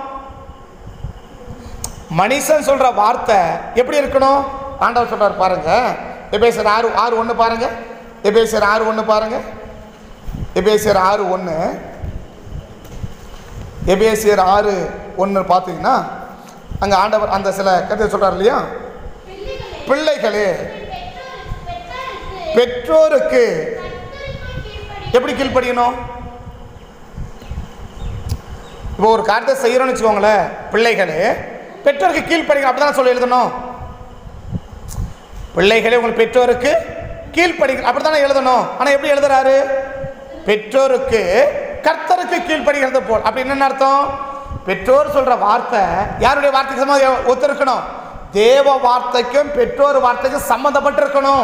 மனுஷன் சொல்ற வார்த்தை எப்படி இருக்கணும்? ஆண்டவர் சொல்றாரு பாருங்க, எபேசியர் ஆறு ஆறு ஒன்று பாருங்க, எபேசியர் ஆறு ஒன்று பாருங்க, எபேசியர் ஆறு ஒன்று எபேசியர் ஆறு ஒன்று பார்த்தீங்கன்னா அங்கே ஆண்டவர் அந்த சில கருத்தை சொல்றாரு இல்லையா, பிள்ளைகளே பெற்றோருக்கு எப்படி கீழ்ப்படியணும்? இப்போ ஒரு காரியத்தை செய்யறோம்னு வச்சுக்கோங்களேன், பிள்ளைகளே பெற்றோருக்கு கீழ்ப்படிங்க அப்படிதான் சொல்லி எழுதணும். பிள்ளைகளே உங்கள் பெற்றோருக்கு கீழ்ப்படிங்க அப்படித்தானே எழுதணும். ஆனால் எப்படி எழுதுறாரு? பெற்றோருக்கு கர்த்தருக்கு கீழ்ப்படுகிறது போல். அப்படி என்ன அர்த்தம்? பெற்றோர் சொல்ற வார்த்தை யாருடைய வார்த்தைக்கு ஒத்து இருக்கணும்? தேவ வார்த்தைக்கும் பெற்றோர் வார்த்தைக்கும் சம்பந்தப்பட்டு இருக்கணும்.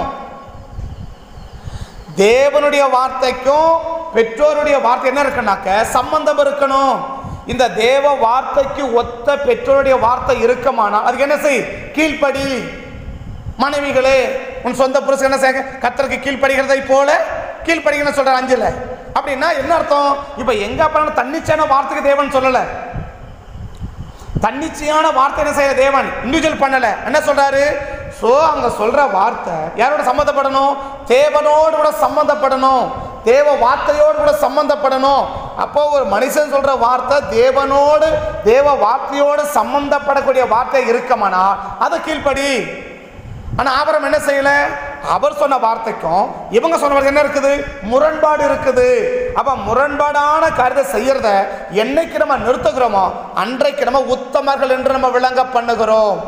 தேவனுடைய வார்த்தைக்கும் பெற்றோருடைய வார்த்தை என்ன இருக்குனாக்க சம்பந்தம் இருக்கணும். இந்த தேவ வார்த்தைக்கு ஒத்த பெற்றோருடைய வார்த்தை இருக்குமானா அதுக்கு என்ன செய்? கீழ்ப்படி. மனைவிகளே உன் சொந்த புருஷன் என்ன செய்ய கர்த்தருக்கு கீழ்ப்படுகிறதை போல கீழ்ப்படிங்கன்னு சொல்ற அஞ்சுல. அப்படின்னா என்ன அர்த்தம்? இப்ப எங்க அப்ப தன்னிச்சையான வார்த்தைக்கு தேவன் சொல்லல, தன்னிச்சையான வார்த்தை என்ன செய்ய தேவன் இண்டிவிஜுவல் பண்ணல. என்ன சொல்றாரு? சோ அங்க சொல்ற வார்த்தை யாரோட சம்பந்தப்படணும்? தேவனோடு கூட சம்பந்தப்படணும், தேவ வார்த்தையோடு கூட சம்பந்தப்படணும். அப்போ ஒரு மனுஷன் சொல்ற வார்த்தை தேவனோடு தேவ வார்த்தையோடு சம்பந்தப்படக்கூடிய வார்த்தை இருக்கமானா அது கீழ்ப்படி. ஆனா ஆபிரகாம் என்ன செய்யல? அவர் சொன்ன வார்த்தைக்கும் இவங்க சொன்ன வார்த்தை என்ன இருக்குது? முரண்பாடு இருக்குது. அப்ப முரண்பாடான காரியத்தை செய்யறத என்னைக்கு நம்ம நிறுத்துகிறோமோ அன்றைக்கு நம்ம உத்தமர்கள் என்று நம்ம விளங்க பண்ணுகிறோம்.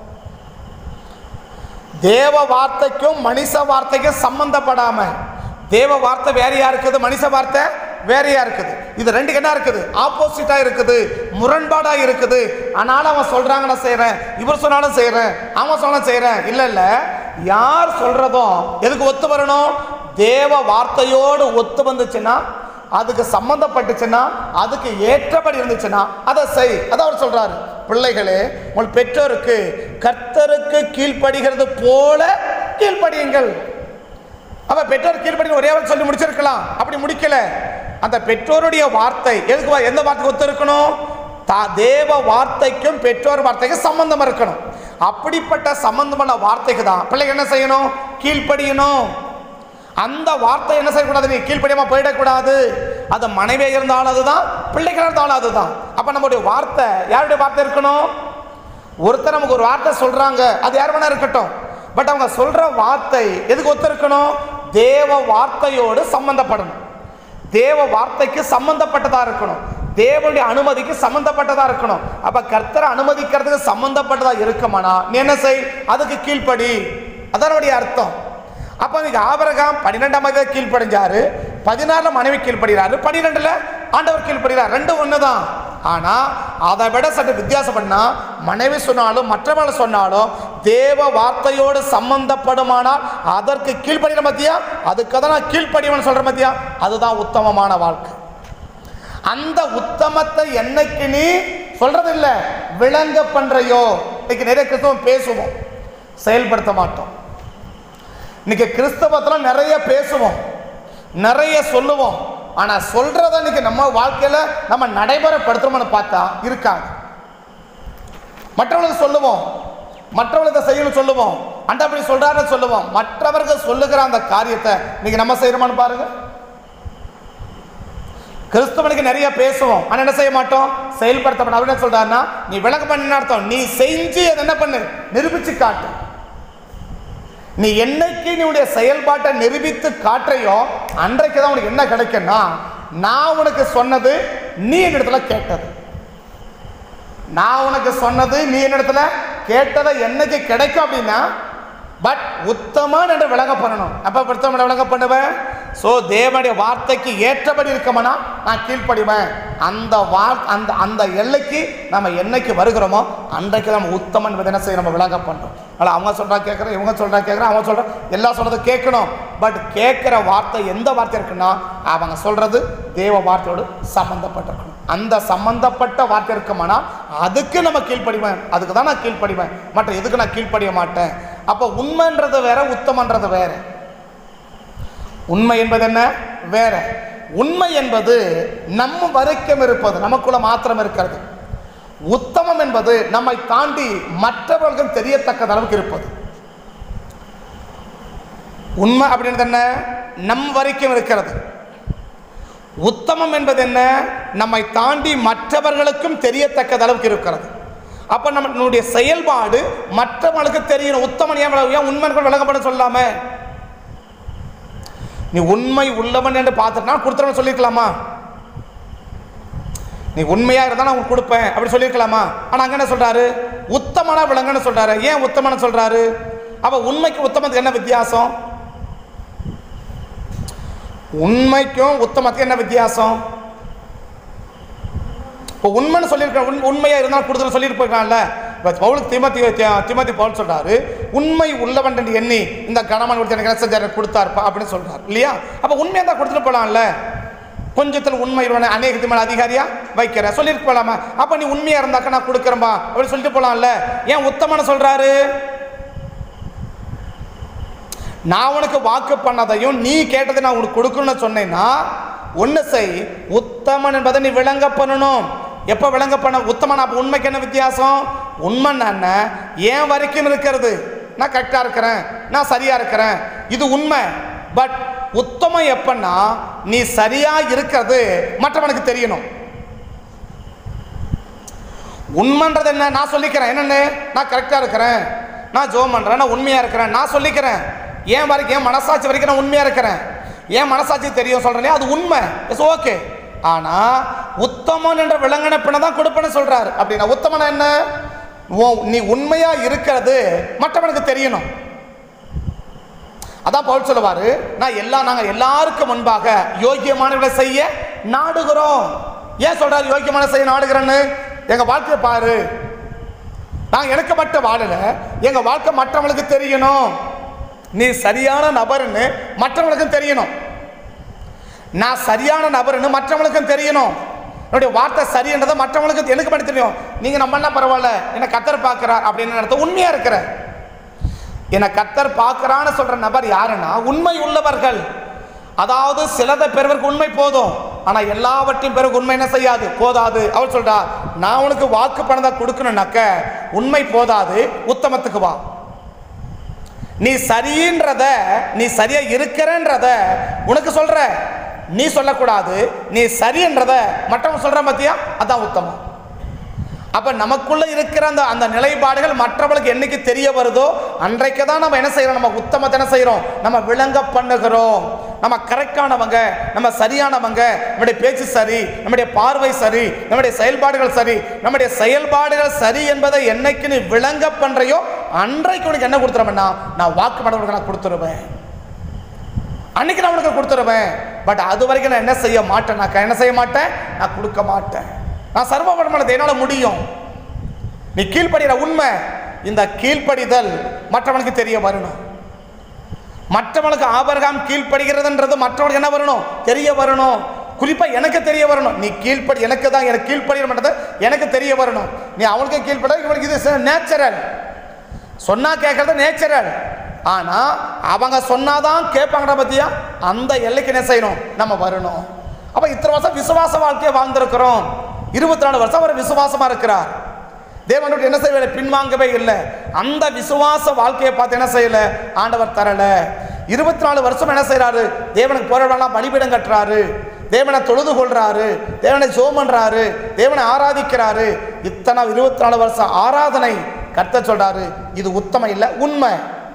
தேவ வார்த்தைக்கும் மனுஷ வார்த்தைக்கும் சம்பந்தப்படாம தேவ வார்த்தை வேறையா இருக்குது, மனுஷ வார்த்தை வேறையா இருக்குது. இது ரெண்டுக்கு என்ன இருக்குது? ஆப்போசிட்டா இருக்குது, முரண்பாடா இருக்குது. ஆனாலும் அவன் சொல்றாங்க நான் செய்யறேன், இவர் சொன்னாலும் செய்யறேன், அவன் சொன்னாலும் செய்யறேன். இல்ல இல்ல, யார் சொல்றதும் எதுக்கு ஒத்து வரணும்? தேவ வார்த்தையோடு ஒத்து வந்துச்சுன்னா, அதுக்கு சம்பந்தப்பட்டுச்சுன்னா, அதுக்கு ஏற்றபடி இருந்துச்சுன்னா அதை செய். அதான் அவர் சொல்றாரு, பிள்ளைகளே உங்கள் பெற்றோருக்கு கர்த்தருக்கு கீழ்ப்படுகிறது போல கீழ்ப்படியுங்கள். அப்ப பெற்றோர் கீழ்ப்படின்னு ஒரே வார்த்தை சொல்லி முடிச்சிருக்கலாம், அப்படி முடிக்கல. அந்த பெற்றோருடைய வார்த்தை எதுக்கு, எந்த வார்த்தைக்கு ஒத்து இருக்கணும்? தேவ வார்த்தைக்கும் பெற்றோர் வார்த்தைக்கும் சம்பந்தம் இருக்கணும். அப்படிப்பட்ட சம்பந்தமான வார்த்தைக்கு தான் பிள்ளைங்க என்ன செய்யணும்? கீழ்ப்படியணும். அந்த வார்த்தை என்ன செய்யக்கூடாது? நீ கீழ்ப்படியாம போயிடக்கூடாது. அது மனைவியாக இருந்தாலும் அதுதான், பிள்ளைகள் இருந்தாலும் அதுதான். அப்ப நம்முடைய வார்த்தை யாருடைய வார்த்தை இருக்கணும்? ஒருத்தர் நமக்கு ஒரு வார்த்தை சொல்றாங்க, அது யார் வேணா இருக்கட்டும், பட் அவங்க சொல்ற வார்த்தை எதுக்கு ஒத்து இருக்கணும்? தேவ வார்த்தையோடு சம்பந்தப்படணும். தேவ வார்த்தைக்கு சம்பந்தப்பட்டதா இருக்கணும். தேவனுடைய அனுமதிக்கு சம்பந்தப்பட்டதா இருக்கணும். அப்ப கர்த்தரை அனுமதிக்கிறதுக்கு சம்பந்தப்பட்டதா இருக்குமானா நீ என்ன செய்? அதுக்கு கீழ்ப்படி. அதனுடைய அர்த்தம். அப்ப நீங்க ஆபிரகாம் பன்னிரெண்டாம் வயதுல கீழ்ப்படிஞ்சாரு, பதினாறுல மனைவி கீழ்ப்படுகிறாரு, பன்னிரெண்டுல ஆண்டவர் கீழ்ப்படுகிறார். ரெண்டு ஒண்ணுதான். ஆனா அதை விட சற்று வித்தியாசம் பண்ணா, மனைவி சொன்னாலும் மற்றவர்கள் சொன்னாலும் தேவ வார்த்தையோடு சம்பந்தப்படுமானால் அதற்கு கீழ்ப்படிகிற மத்தியா, அதுக்கு தான் நான் கீழ்ப்படிவன் சொல்ற மத்தியா, அதுதான் உத்தமமான வாழ்க்கை. அந்த உத்தமத்தை என்னைக்கு நீ சொல்றது இல்ல, விளங்க பண்றையோ. இன்னைக்கு நிறைய கிறிஸ்தவம் பேசுவோம், செயல்படுத்த மாட்டோம். இன்னைக்கு கிறிஸ்தவத்துல நிறைய பேசுவோம், நிறைய சொல்லுவோம், ஆனா சொல்றத இன்னைக்கு நம்ம வாழ்க்கையில நம்ம நடைமுறைப்படுத்துறோம்னு பார்த்தா இருக்காங்க. மற்றவர்களுக்கு சொல்லுவோம், மற்றவர்களுக்கு செய்யணும் சொல்லுவோம், அந்த அப்படி சொல்றாருன்னு சொல்லுவோம். மற்றவர்கள் சொல்லுகிற அந்த காரியத்தை இன்னைக்கு நம்ம செய்யறோமான்னு பாருங்க. கிறிஸ்தவனுக்கு நிறைய பேசுவோம், ஆனா என்ன செய்ய மாட்டோம்? செயல்படுத்த. அவர் என்ன சொல்றாருன்னா, நீ விளக்க பண்ண அர்த்தம், நீ செஞ்சு அதை என்ன பண்ணு, நிரூபிச்சு காட்டு. நீ என்னைக்கு நீ உடைய செயல்பாட்டை நிரூபித்து காட்டுறையோ அன்றைக்கு தான் உனக்கு என்ன கிடைக்கும்னா, நான் உனக்கு சொன்னது நீ என்னிடத்துல கேட்டது, நான் உனக்கு சொன்னது நீ என்னிடத்துல கேட்டதை என்னைக்கு கிடைக்கும் அப்படின்னா, பட் உத்தமன் என்று விளங்க பண்ணணும். அப்ப உத்தமன் விளங்க பண்ணுவேன். ஸோ தேவனுடைய வார்த்தைக்கு ஏற்றபடி இருக்கமானா நான் கீழ்ப்படிவேன். அந்த வா அந்த அந்த எல்லைக்கு நம்ம என்னைக்கு வருகிறோமோ அன்றைக்கு நம்ம உத்தமன் என்பதை என்ன செய்ய நம்ம விளங்க பண்ணுறோம். ஆனால் அவங்க சொல்கிறா கேட்குறேன், இவங்க சொல்கிறா கேட்குறேன், அவங்க சொல்கிற எல்லாம் சொல்கிறது கேட்கணும். பட் கேட்குற வார்த்தை எந்த வார்த்தை இருக்குன்னா, அவங்க சொல்கிறது தேவ வார்த்தையோடு சம்மந்தப்பட்டிருக்கணும். அந்த சம்பந்தப்பட்ட வார்த்தை இருக்குமானா அதுக்கு நம்ம கீழ்ப்படிவேன், அதுக்கு தான் நான் கீழ்ப்படிவேன், மற்ற எதுக்கு நான் கீழ்ப்படிய மாட்டேன். அப்போ உண்மைன்றது வேற, உத்தமன்றது வேற. உண்மை என்பது என்ன வேற. உண்மை என்பது நம்ம வரைக்கும் இருப்பது, நமக்குள்ள மாத்திரம் இருக்கிறது. உத்தமம் என்பது நம்மை தாண்டி மற்றவர்களுக்கும் தெரியத்தக்க அளவுக்கு இருப்பது. உண்மை அப்படின்றது என்ன? நம் வரைக்கும் இருக்கிறது. உத்தமம் என்பது என்ன? நம்மை தாண்டி மற்றவர்களுக்கும் தெரியத்தக்க அளவுக்கு இருக்கிறது. அப்ப நம்மளுடைய செயல்பாடு மற்றவர்களுக்கு தெரியணும். உத்தமன் ஏன் உண்மை விளக்கப்பட சொல்லாம, நீ உண்மை உள்ளவன் என்று பார்த்துட்டா கொடுத்துறவன் சொல்லிருக்கலாமா? நீ உண்மையா இருந்தா நான் கொடுப்பேன் அப்படி சொல்லியிருக்கலாமா? ஆனா அங்க என்ன சொல்றாரு? உத்தமனா விளங்கன்னு சொல்றாரு. ஏன் உத்தமன சொல்றாரு? அப்ப உண்மைக்கு உத்தமத்துக்கு என்ன வித்தியாசம்? உண்மைக்கும் உத்தமத்துக்கு என்ன வித்தியாசம்? இப்போ உண்மைன்னு சொல்லியிருக்க, உண்மையா இருந்தாலும் கொடுத்து சொல்லிட்டு போயிருக்கான்ல. பவுலுக்கு திமோத்தி திமோத்தி பவுல் சொல்றாரு, உண்மை உள்ளவன் என்று எண்ணி இந்த கணவன் கொடுத்து எனக்கு செஞ்சார் கொடுத்தாருப்பா அப்படின்னு சொல்றாரு இல்லையா? அப்ப உண்மையா தான் கொடுத்துட்டு போலாம்ல. கொஞ்சத்தில் உண்மை அநேகத்து மேல அதிகாரியா வைக்கிற சொல்லிட்டு போலாமா? அப்ப நீ உண்மையா இருந்தாக்க நான் கொடுக்குறேன்பா அப்படின்னு சொல்லிட்டு போலாம்ல. ஏன் உத்தமன்னு சொல்றாரு? நான் உனக்கு வாக்கு பண்ணதையும் நீ கேட்டதை நான் உனக்கு கொடுக்கணும்னு சொன்னேன்னா ஒன்னு செய், உத்தமன் என்பதை நீ விளங்க பண்ணணும். எப்ப விளங்க பண்ண உத்தமன்? அப்ப உண்மைக்கு என்ன வித்தியாசம்? உண்மை என்ன ஏன் வரைக்கும் இருக்கிறது, நான் கரெக்டா இருக்கிறேன், நான் சரியா இருக்கிறேன், இது உண்மை. பட் உத்தமம் எப்பன்னா நீ சரியா இருக்கிறது மற்றவனுக்கு தெரியணும். உண்மைன்றது என்ன? நான் சொல்லிக்கிறேன் என்னன்னு, நான் கரெக்டா இருக்கிறேன், நான் ஜோம் பண்றேன், நான் உண்மையா இருக்கிறேன், நான் சொல்லிக்கிறேன். ஏன் வரைக்கும் என் மனசாட்சி வரைக்கும் நான் உண்மையா இருக்கிறேன், ஏன் மனசாட்சி தெரியும் சொல்றேன், அது உண்மை, இட்ஸ் ஓகே. ஆனா உத்தமன் என்ற விலங்கின பின்ன தான் கொடுப்பேன்னு சொல்றாரு. அப்படின்னா உத்தமன் என்ன? நீ உண்மையா இருக்கிறது மற்றவனுக்கு தெரியணும். அதான் பவுல் சொல்லுவாரு, நான் எல்லா நாங்க எல்லாருக்கும் முன்பாக யோகியமானவர்களை செய்ய நாடுகிறோம். ஏன் சொல்றாரு யோகியமான செய்ய நாடுகிறேன்னு? எங்க வாழ்க்கையை பாரு, நாங்க எனக்கு மட்டும் வாழல, எங்க வாழ்க்கை மற்றவங்களுக்கு தெரியணும். நீ சரியான நபர்னு மற்றவங்களுக்கும் தெரியணும், நான் சரியான நபர்னு மற்றவங்களுக்கும் தெரியணும். என்னுடைய வார்த்தை சரின்றதை மற்றவங்களுக்கு எனக்கு மட்டும் தெரியும். நீங்க நம்ம என்ன பரவாயில்ல, என்ன கத்தர் பார்க்கிறார் அப்படின்னு நடத்த உண்மையா இருக்கிற. என்னை கர்த்தர் பார்க்கறான்னு சொல்ற நபர் யாருன்னா உண்மை உள்ளவர்கள். அதாவது சிலதை பெறுவதற்கு உண்மை போதும், ஆனா எல்லாவற்றையும் பிறகு உண்மை என்ன செய்யாது, போதாது. அவர் சொல்றா, நான் உனக்கு வாக்கு பணத்தை கொடுக்கணும்னாக்க உண்மை போதாது, உத்தமத்துக்கு வா. நீ சரின்றத, நீ சரியா இருக்கிறன்றத உனக்கு சொல்ற, நீ சொல்லக்கூடாது. நீ சரின்றத மற்றவங்க சொல்ற பத்தியா, அதான் உத்தமம். அப்ப நமக்குள்ள இருக்கிற அந்த அந்த நிலைப்பாடுகள் மற்றவர்களுக்கு என்னைக்கு தெரிய வருதோ அன்றைக்கு தான் நம்ம என்ன செய்யறோம், நம்ம உத்தமத்தை என்ன செய்யறோம், நம்ம விளங்க பண்ணுகிறோம். நம்ம கரெக்டானவங்க, நம்ம சரியானவங்க, நம்முடைய பேச்சு சரி, நம்முடைய பார்வை சரி, நம்முடைய செயல்பாடுகள் சரி, நம்முடைய செயல்பாடுகள் சரி என்பதை என்னைக்கு நீ விளங்க பண்றையோ அன்றைக்கு உனக்கு என்ன கொடுத்துருவேன்னா, நான் வாக்கு பண்ணவர்களுக்கு நான் கொடுத்துருவேன், அன்னைக்கு நான் உனக்கு கொடுத்துருவேன். பட் அது வரைக்கும் நான் என்ன செய்ய மாட்டேன், நான் என்ன செய்ய மாட்டேன், நான் கொடுக்க மாட்டேன். நான் சர்வ வல்லமையுள்ளது, என்னால் முடியும். நீ கீழ்ப்படிகிற உண்மை, இந்த கீழ்ப்படிதல் மற்றவனுக்கு தெரிய வரணும். மற்றவனுக்கு ஆபிரகாம் கீழ்ப்படுகிறதுன்றது மற்றவனுக்கு என்ன வரணும், தெரிய வரணும். குறிப்பா எனக்கு தெரிய வரணும். நீ கீழ்ப்படி, எனக்கு தான் எனக்கு கீழ்ப்படுகிறது எனக்கு தெரிய வரணும். நீ அவனுக்கு கீழ்ப்பட, இவனுக்கு இது நேச்சுரல். சொன்னா கேட்கறது நேச்சுரல். ஆனா அவங்க சொன்னாதான் கேட்பாங்கடா பத்தியா, அந்த எல்லைக்கு என்ன செய்யணும், நம்ம வரணும். அப்ப இத்தனை வருஷம் விசுவாச வாழ்க்கையை வாழ்ந்திருக்கிறோம். இருபத்தி நாலு வருஷம் அவர் விசுவாசமா இருக்கிறார். தேவனுடைய என்ன செய்யல, பின்வாங்கவே இல்லை. அந்த விசுவாச வாழ்க்கையை பார்த்து என்ன செய்யல, ஆண்டவர் தரல. இருபத்தி நாலு வருஷம் என்ன செய்யறாரு, தேவனுக்கு போராடலாம், பலிபீடம் கட்டுறாரு, தேவனை தொழுது கொள்றாரு, தேவனை ஜெபம் பண்றாரு, தேவனை ஆராதிக்கிறாரு. இத்தனை இருபத்தி நாலு வருஷம் ஆராதனை கர்த்தர் சொல்றாரு, இது உத்தமம் இல்லை, உண்மை.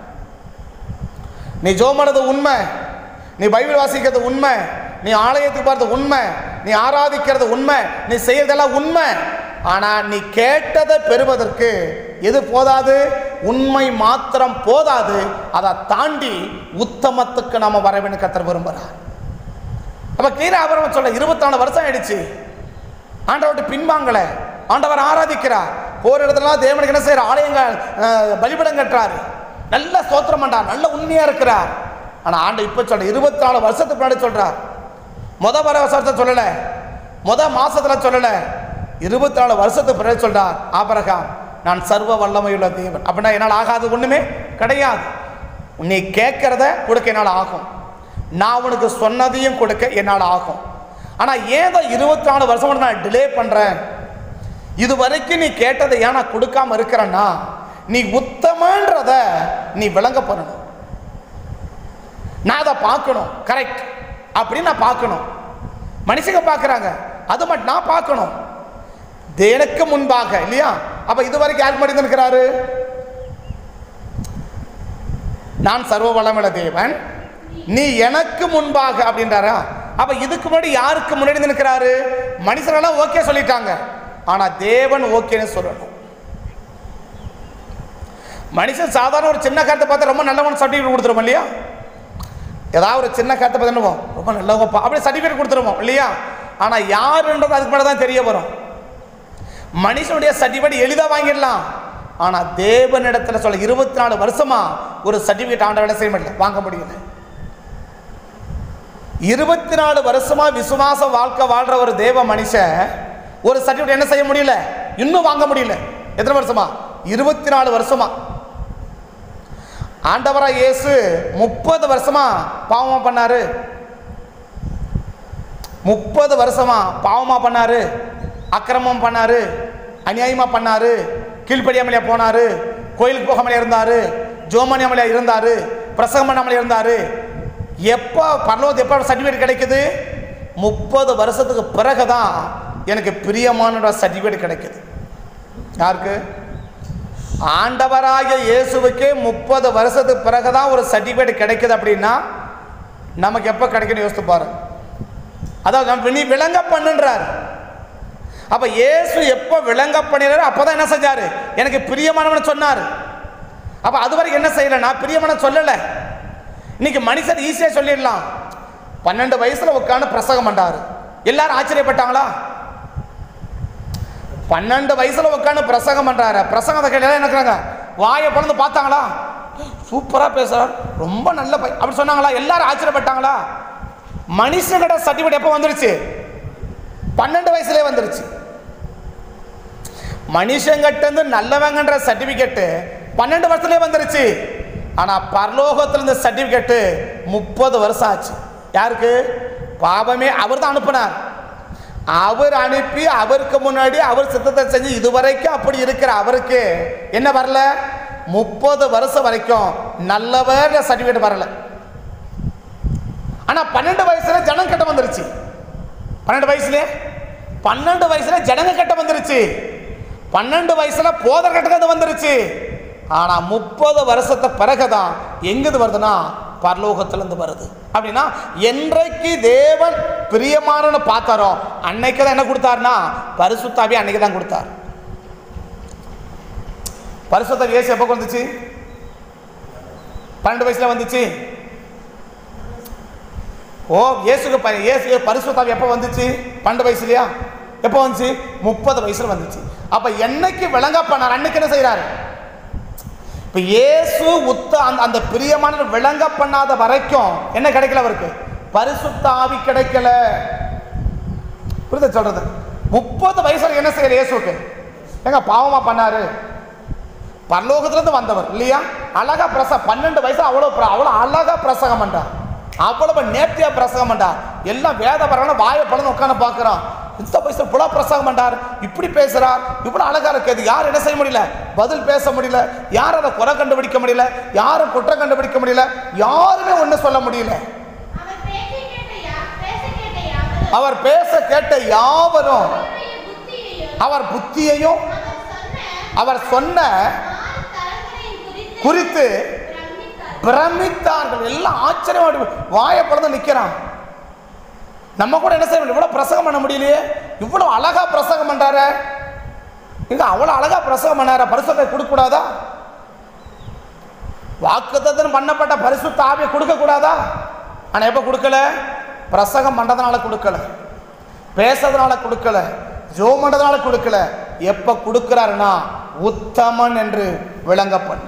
நீ ஜெபம் பண்றது உண்மை, நீ பைபிள் வாசிக்கிறது உண்மை, நீ ஆலயத்துக்கு போறது உண்மை, நீ ஆராதிக்கிறது உண்மை, நீ செய்யறதெல்லாம் உண்மை. ஆனா நீ கேட்டதை பெறுவதற்கு எது போதாது, உண்மை மாத்திரம் போதாது. அதை தாண்டி உத்தமத்துக்கு நாம வர வேண்டும் கர்த்தர் விரும்புகிறார். அப்ப கிளியரா அவர் சொல்ல, இருபத்தி நாலு வருஷம் ஆயிடுச்சு, ஆண்டவர்கிட்ட பின்வாங்கல, ஆண்டவர் ஆராதிக்கிறார். போற இடத்துல தேவனுக்கு என்ன செய்யற, ஆலயங்கள் பலிபீடம் கட்டுறாரு, நல்ல ஸ்தோத்திரம் பண்றார், நல்ல உண்மையா இருக்கிறார். ஆனா ஆண்டு இப்ப சொல்ற, இருபத்தி நாலு வருஷத்துக்கு முன்னாடி சொல்றார், முத வர வருஷத்தை சொல்லல, முத மாசத்துல சொல்லல, இருபத்தி நாலு வருஷத்துக்கு பிறகு சொல்றார், ஆபிரகாம் நான் சர்வ வல்லமையுள்ள தேவன். அப்படின்னா என்னால் ஆகாது ஒண்ணுமே கிடையாது. நீ கேட்கறத கொடுக்க என்னால் ஆகும், நான் உனக்கு சொன்னதையும் கொடுக்க என்னால் ஆகும். ஆனா ஏதோ இருபத்தி நாலு வருஷம் நான் டிலே பண்றேன், இது வரைக்கும் நீ கேட்டதை ஏன் நான் கொடுக்காம இருக்கிறேன்னா, நீ உத்தமன்றத நீ விளங்க பண்ணணும். நான் அதை பார்க்கணும், கரெக்ட் அப்படின்னு நான் பார்க்கணும். மனுஷங்க பார்க்கறாங்க, அது மட்டும் நான் பார்க்கணும். எனக்கு முன்பாக இல்லையா? அப்ப இதுவரைக்கும் யாருக்கு முன்னாடி நிற்கிறாரு, நான் சர்வ வல்லமையுள்ள தேவன், நீ எனக்கு முன்பாக அப்படின்றாரா? அப்ப இதுக்கு முன்னாடி யாருக்கு முன்னாடி நிற்கிறாரு? மனுஷனெல்லாம் ஓகே சொல்லிட்டாங்க, ஆனா தேவன் ஓகேன்னு சொல்லணும். மனுஷன் சாதாரண ஒரு சின்ன கருத்தை பார்த்தா ரொம்ப நல்லவன் சர்டிஃபிகேட் கொடுத்துருவோம் இல்லையா? ஏதாவது ஒரு சின்ன கருத்தை பார்த்து ரொம்ப நல்லவப்பா அப்படி சர்டிஃபிகேட் கொடுத்துருவோம் இல்லையா? ஆனா யாருன்றது அதுக்கு மேலே தான் தெரிய வரும். மனுஷனுடைய சர்டிஃபிகேட் எளிதாக வாங்கிடலாம், ஆனா தேவனிடத்தில் சொல்ல இருபத்தி நாலு வருஷமா ஒரு சர்டிஃபிகேட் ஆண்டவரை செய்ய முடியல, வாங்க முடியல. இருபத்தி நாலு வருஷமா விசுவாச வாழ்க்கை வாழ்ற ஒரு தேவ மனுஷன் ஒரு சர்டிஃபிகேட் என்ன செய்ய முடியல, இன்னும் வாங்க முடியல. எத்தனை வருஷமா? இருபத்தி நாலு வருஷமா. ஆண்டவரா இயேசு முப்பது வருஷமா பாவமா பண்ணாரு, முப்பது வருஷமா பாவமா பண்ணாரு, அக்கிரமம் பண்ணாரு, அநியாயமா பண்ணாரு, கீழ்ப்படியாமலையா போனாரு, கோயிலுக்கு போகாமலே இருந்தாரு, ஜோமனியாமலையா இருந்தாரு, பிரசங்கம் பண்ணாமலே இருந்தாரு. எப்போ பரலோகத்து எப்போ சர்டிஃபிகேட் கிடைக்குது? முப்பது வருஷத்துக்கு பிறகுதான் எனக்கு பிரியமான சர்டிஃபிகேட் கிடைக்குது. யாருக்கு? ஆண்டவராகிய இயேசுவுக்கே முப்பது வருஷத்துக்கு பிறகுதான் ஒரு சர்டிஃபிகேட் கிடைக்குது. அப்படின்னா நமக்கு எப்போ கிடைக்குன்னு யோசித்து பாருங்க. அதாவது நீ விளங்க பண்ணுன்றார். அப்ப இயேசு எப்போ விளங்க பண்ணினாரு அப்பதான் என்ன செஞ்சாரு, எனக்கு பிரியமானவன் சொன்னார். அப்ப அதுவரை என்ன செய்யல, நான் பிரியமான சொல்லல. இன்னைக்கு மனுஷன் ஈஸியா சொல்லிடலாம். பன்னெண்டு வயசுல உட்காந்து பிரசங்கம் பண்றாரு, எல்லாரும் ஆச்சரியப்பட்டாங்களா? பன்னெண்டு வயசுல உட்காந்து பிரசங்கம் பண்றாரு, பிரசங்கத்தை கேட்க என்ன வாயை பிறந்து பார்த்தாங்களா? சூப்பரா பேசுறாரு, ரொம்ப நல்ல பை அப்படி சொன்னாங்களா? எல்லாரும் ஆச்சரியப்பட்டாங்களா? மனுஷனோட சர்டிஃபிகேட் எப்போ வந்துருச்சு? பன்னெண்டு வயசுலேயே வந்துருச்சு. மனுஷங்கிட்ட இருந்து நல்லவங்கன்ற சர்டிஃபிகேட் பன்னெண்டு வருஷத்துலேயே வந்துருச்சு. ஆனால் பரலோகத்தில் இந்த சர்டிஃபிகேட்டு முப்பது வருஷம் ஆச்சு. யாருக்கு? பாவமே அவர் தான் அனுப்பினார். அவர் அனுப்பி அவருக்கு முன்னாடி அவர் சித்தத்தை செஞ்சு இதுவரைக்கும் அப்படி இருக்கிற அவருக்கு என்ன வரல? முப்பது வருஷம் வரைக்கும் நல்லவர் சர்டிஃபிகேட் வரல. ஆனா பன்னெண்டு வயசுல ஜனம் கட்ட வந்துருச்சு. பன்னெண்டு வயசுல பன்னெண்டு வயசுல ஜனங்க கட்ட வந்துருச்சு. பன்னெண்டு வயசுல போதர் கட்ட வந்துருச்சு. ஆனா முப்பது வருஷத்துக்கு பிறகுதான் எங்கிருந்து வருதுன்னா பரலோகத்திலிருந்து வருது. அப்படின்னா என்றைக்கு தேவன் பிரியமானன்னு பார்த்தாரோ அன்னைக்கு தான் என்ன கொடுத்தாருன்னா பரிசுத்த ஆவியை அன்னைக்கு தான் கொடுத்தார். பரிசுத்த ஆவி இயேசு எப்போ வந்துச்சு? பன்னெண்டு வயசுல வந்துச்சு. ஓ இயேசுக்கு இயேசு பரிசுத்த ஆவி எப்போ வந்துச்சு? பன்னெண்டு வயசுலையா? எப்போ வந்துச்சு? முப்பது வயசுல வந்துச்சு. அப்ப என்னைக்கு விளங்க பண்ணார் அன்னைக்கு என்ன செய்யறாரு? இப்ப இயேசு உத்த அந்த அந்த பிரியமான விளங்க பண்ணாத வரைக்கும் என்ன கிடைக்கல அவருக்கு? பரிசுத்த ஆவி கிடைக்கல. புரியுது சொல்றது? முப்பது வயசுல என்ன செய்யற இயேசுக்கு? எங்க பாவமா பண்ணாரு? பரலோகத்திலிருந்து வந்தவர் இல்லையா? அழகா பிரச பன்னெண்டு வயசு அவ்வளவு அவ்வளவு அழகா பிரசங்கம் பண்றார். அவ்வளவு நேர்த்தியா பிரசங்கம் பண்றார். எல்லாம் வேத பரவாயில்ல வாயை பழந்து உட்காந்து பார்க்கிறோம். இந்த வயசுல புலா பிரசங்கம் பண்றார். இப்படி பேசுறார். இவ்வளவு அழகா இருக்குது. யார் என்ன செய்ய முடியல? பதில் பேச முடியல. யாரும் அதை குறை கண்டுபிடிக்க முடியல. யாரும் குற்றம் கண்டுபிடிக்க முடியல. யாருமே ஒண்ணு சொல்ல முடியல. அவர் பேச கேட்ட யாவரும் அவர் புத்தியையும் அவர் சொன்ன குறித்து பிரமித்தார்கள். எல்லாம் ஆச்சரியமா வாயை பழந்து நிக்கிறான். நம்ம கூட என்ன செய்ய முடியும்? இவ்வளவு பிரசங்கம் பண்ண முடியலையே. இவ்வளவு அழகா பிரசங்கம் பண்றாரு. இங்க அவ்வளவு அழகா பிரசங்கம் பண்ணார பரிசுத்தை கொடுக்க கூடாதா? வாக்குத்தத்தம் பண்ணப்பட்ட பரிசுத்த ஆவியை கொடுக்க கூடாதா? ஆனா எப்ப கொடுக்கல? பிரசங்கம் பண்றதுனால கொடுக்கல, பேசுறதுனால கொடுக்கல, ஜெபம் பண்றதுனால கொடுக்கல. எப்ப கொடுக்கிறாருன்னா உத்தமன் என்று விளங்க பண்ணு.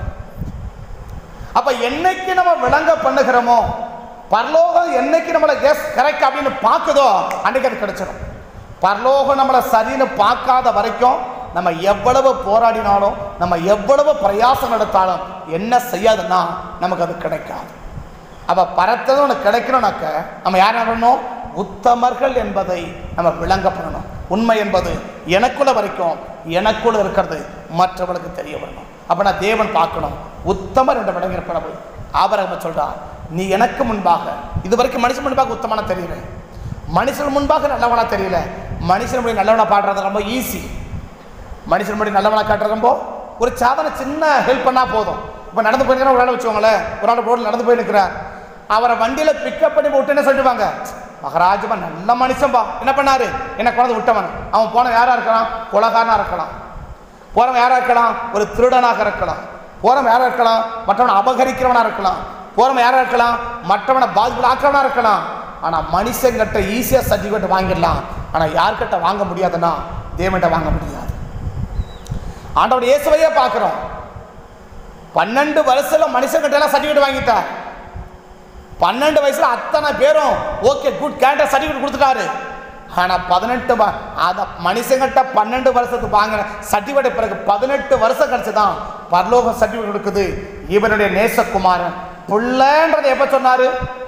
அப்ப என்னைக்கு நம்ம விளங்க பண்ணுகிறோமோ பரலோகம் என்னைக்கு நம்மளை எஸ் கரெக்ட் அப்படின்னு பார்க்குதோ அன்னைக்கு அது கிடைச்சிடும். பரலோகம் நம்மளை சரின்னு பார்க்காத வரைக்கும் நம்ம எவ்வளவு போராடினாலும் நம்ம எவ்வளவு பிரயாசம் எடுத்தாலும் என்ன செய்யாதுன்னா நமக்கு அது கிடைக்காது. அப்ப பரத்ததும் உனக்கு கிடைக்கணும்னாக்க நம்ம யார் பண்ணணும்? உத்தமர்கள் என்பதை நம்ம விளங்க பண்ணணும். உண்மை என்பது எனக்குள்ள வரைக்கும் எனக்குள்ள இருக்கிறது மற்றவர்களுக்கு தெரிய வரணும். அப்ப நான் தேவன் பார்க்கணும். உத்தமர் என்ற விளங்கிற அவர் நம்ம சொல்றார், நீ எனக்கு முன்பாக இது வரைக்கும் மனுஷன் முன்பாக உத்தமனா தெரியல, மனுஷன் முன்பாக நல்லவனா தெரியல. மனுஷன் முடி நல்லவனா பாடுறது ரொம்ப ஈஸி. மனுஷன் முடி நல்லவனா காட்டுறது ரொம்ப ஒரு சாதாரண சின்ன ஹெல்ப் பண்ணா போதும். இப்போ நடந்து போயிருக்கிற ஒரு ஆள் வச்சுக்கோங்களேன், ஒரு ஆள் ரோட்டில் நடந்து போய் நிற்கிறார். அவரை வண்டியில் பிக்கப் பண்ணி விட்டு என்ன சொல்லிடுவாங்க? மகாராஜபா நல்ல மனுஷன்பா, என்ன பண்ணாரு? என்ன குழந்தை விட்டவன். அவன் போன யாரா இருக்கலாம்? கொலகாரனா இருக்கலாம். போறவன் யாரா இருக்கலாம்? ஒரு திருடனாக இருக்கலாம். போறவன் யாரா இருக்கலாம்? மற்றவனை அபகரிக்கிறவனா இருக்கலாம். போறவன் யாரா இருக்கலாம்? மற்றவனை பாதிப்புல ஆக்கிறவனா இருக்கலாம். ஆனா மனுஷங்கிட்ட ஈஸியா சர்டிஃபிகேட் வாங்கிடலாம். ஆனா யார்கிட்ட வாங்க முடியாதுன்னா தேவன்கிட்ட வாங்க முடியாது. ஆண்டவர் இயேசுவையே பார்க்கிறோம். பன்னெண்டு வருஷத்துல மனுஷங்கிட்ட எல்லாம் சர்டிஃபிகேட் வாங்கிட்டார். பன்னெண்டு வயசுல அத்தனை பேரும் ஓகே குட் கேரக்டர் சர்டிஃபிகேட் கொடுத்துட்டாரு. ஆனா பதினெட்டு அத மனுஷங்கிட்ட பன்னெண்டு வருஷத்துக்கு வாங்கின சர்டிஃபிகேட் பிறகு பதினெட்டு வருஷம் கழிச்சுதான் பரலோக சர்டிஃபிகேட் கொடுக்குது. இவனுடைய நேசகுமாரன் புள்ளன்றதை எப்ப சொன்னாரு?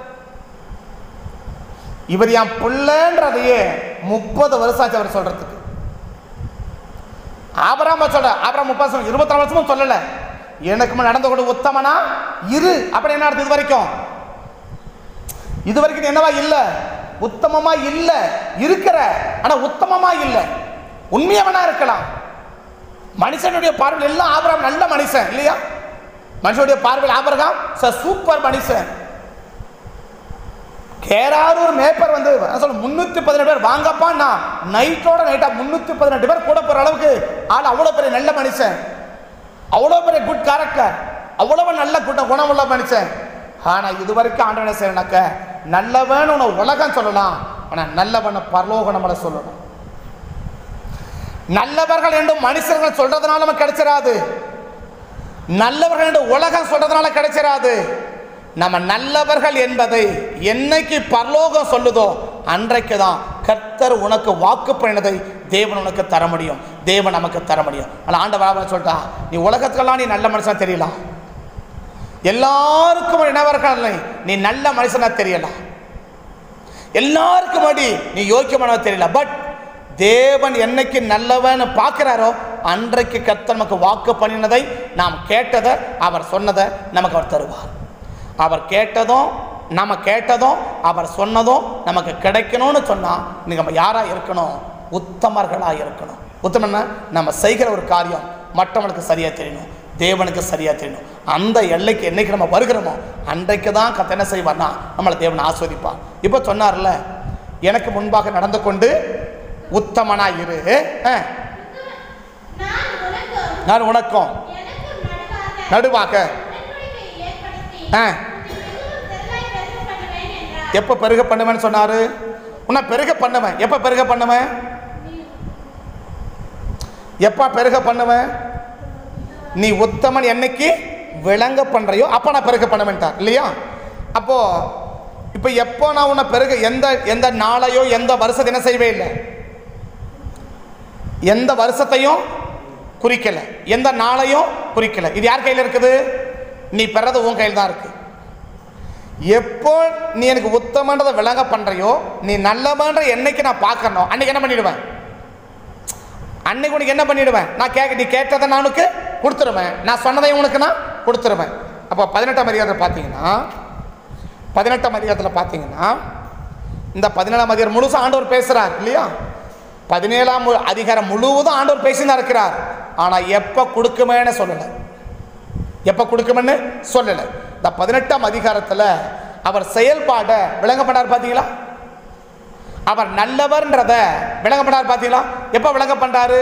இவர் என் புள்ளன்றதையே முப்பது வருஷம் ஆச்சு அவர் சொல்றதுக்கு. ஆபிரகாம் சொல்ற ஆபிரகாம் முப்பது வருஷம் இருபத்தி நாலு வருஷமும் சொல்லல. எனக்கு நடந்து கொண்டு உத்தமனா இரு அப்படி என்ன இது வரைக்கும் இது வரைக்கும் என்னவா இல்ல? உத்தமமா இல்ல இருக்கிற, ஆனா உத்தமமா இல்ல. உண்மையவனா இருக்கலாம். மனுஷனுடைய பார்வையில் எல்லாம் ஆபிரகாம் நல்ல மனுஷன் இல்லையா? மனுஷனுடைய பார்வையில் ஆபிரகாம் சூப்பர் மனுஷன். கேராரூர் மேப்பர் வந்து சொல்ல முன்னூத்தி பதினெட்டு பேர் வாங்கப்பா, நான் நைட்டோட நைட்டா முன்னூத்தி பதினெட்டு பேர் கூட போற அளவுக்கு ஆள் அவ்வளவு பெரிய நல்ல மனுஷன், அவ்வளவு பெரிய குட் கேரக்டர், அவ்வளவு நல்ல குட்ட குணம் உள்ள மனுஷன். ஆனா இது வரைக்கும் ஆண்டவனை செய்யணாக்க நல்லவன் உன உலகம் சொல்லலாம், ஆனா நல்லவன் பரலோகம் நம்மளை சொல்லணும். நல்லவர்கள் என்று மனுஷர்கள் சொல்றதுனால நமக்கு கிடைச்சிடாது. நல்லவர்கள் என்று உலகம் சொல்றதுனால கிடைச்சிடாது. நம்ம நல்லவர்கள் என்பதை என்னைக்கு பரலோகம் சொல்லுதோ அன்றைக்கு தான் கர்த்தர் உனக்கு வாக்கு பண்ணினதை தேவன் உனக்கு தர முடியும், தேவன் நமக்கு தர முடியும். ஆனால் ஆண்டவர் சொல்லிட்டா, நீ உலகத்துக்கெல்லாம் நீ நல்ல மனுஷன் தெரியலாம், எல்லாருக்கும் என்ன இருக்கான், நீ நல்ல மனுஷனா தெரியல, எல்லாருக்கும் அடி நீ யோக்கியமானவ தெரியல. பட் தேவன் என்னைக்கு நல்லவன் பார்க்கிறாரோ அன்றைக்கு கர்த்தர் நமக்கு வாக்கு பண்ணினதை, நாம் கேட்டதை, அவர் சொன்னதை நமக்கு அவர் தருவார். அவர் கேட்டதும் நம்ம கேட்டதும் அவர் சொன்னதும் நமக்கு கிடைக்கணும்னு சொன்னால் நீங்கள் நம்ம யாராக இருக்கணும்? உத்தமர்களாக இருக்கணும். உத்தமன்னா நம்ம செய்கிற ஒரு காரியம் மற்றவங்களுக்கு சரியாக தெரியணும், தேவனுக்கு சரியாக தெரியணும். அந்த எல்லைக்கு என்னைக்கு நம்ம வருகிறோமோ அன்றைக்கு தான் கத்த என்ன செய்வார்னா நம்மளை தேவன் ஆஸ்வதிப்பார். இப்போ சொன்னார்ல, எனக்கு முன்பாக நடந்து கொண்டு உத்தமனா இரு, நான் உனக்கும் நடுவாக எப்ப பெருக பண்ணுவேன்னு சொன்னாரு. உன்னை பெருக பண்ணுவேன். எப்ப பெருக பண்ணுவேன்? எப்ப பெருக பண்ணுவேன்? நீ உத்தமன் என்னைக்கு விளங்க பண்றையோ அப்ப நான் பெருக பண்ணுவேன்ட்டார் இல்லையா? அப்போ இப்ப எப்போ நான் உன்னை பெருக, எந்த எந்த நாளையோ எந்த வருஷத்தை என்ன செய்யவே இல்லை, எந்த வருஷத்தையும் குறிக்கல, எந்த நாளையும் குறிக்கல. இது யார் கையில் இருக்குது? நீ பெறது உன் கையில் தான் இருக்கு. எப்போ நீ எனக்கு உத்தமன்றதை விளங்க பண்றையோ, நீ நல்லவன்ற என்னைக்கு நான் பார்க்கணும் அன்னைக்கு என்ன பண்ணிடுவேன்? அன்னைக்கு உனக்கு என்ன பண்ணிடுவேன்? நான் கேட்க, நீ கேட்டதை நான் உனக்கு கொடுத்துருவேன், நான் சொன்னதை உனக்கு நான் கொடுத்துருவேன். அப்போ பதினெட்டாம் அதிகாரத்தில் பார்த்தீங்கன்னா பதினெட்டாம் அதிகாரத்தில் பார்த்தீங்கன்னா இந்த பதினேழாம் அதிகாரம் முழுசும் ஆண்டவர் பேசுகிறார் இல்லையா? பதினேழாம் அதிகாரம் முழுவதும் ஆண்டவர் பேசிதான் இருக்கிறார். ஆனால் எப்போ கொடுக்குமேன்னு சொல்லலை, எப்போ கொடுக்குமென்னு சொல்லலை. இந்த பதினெட்டாம் அதிகாரத்தில் அவர் செயல்பாடை விளங்கப்பட்டார் பார்த்தீங்களா? அவர் நல்லவர்ன்றத விளங்கப்பட்டார் பார்த்தீங்களா? எப்போ விளங்க பண்றாரு?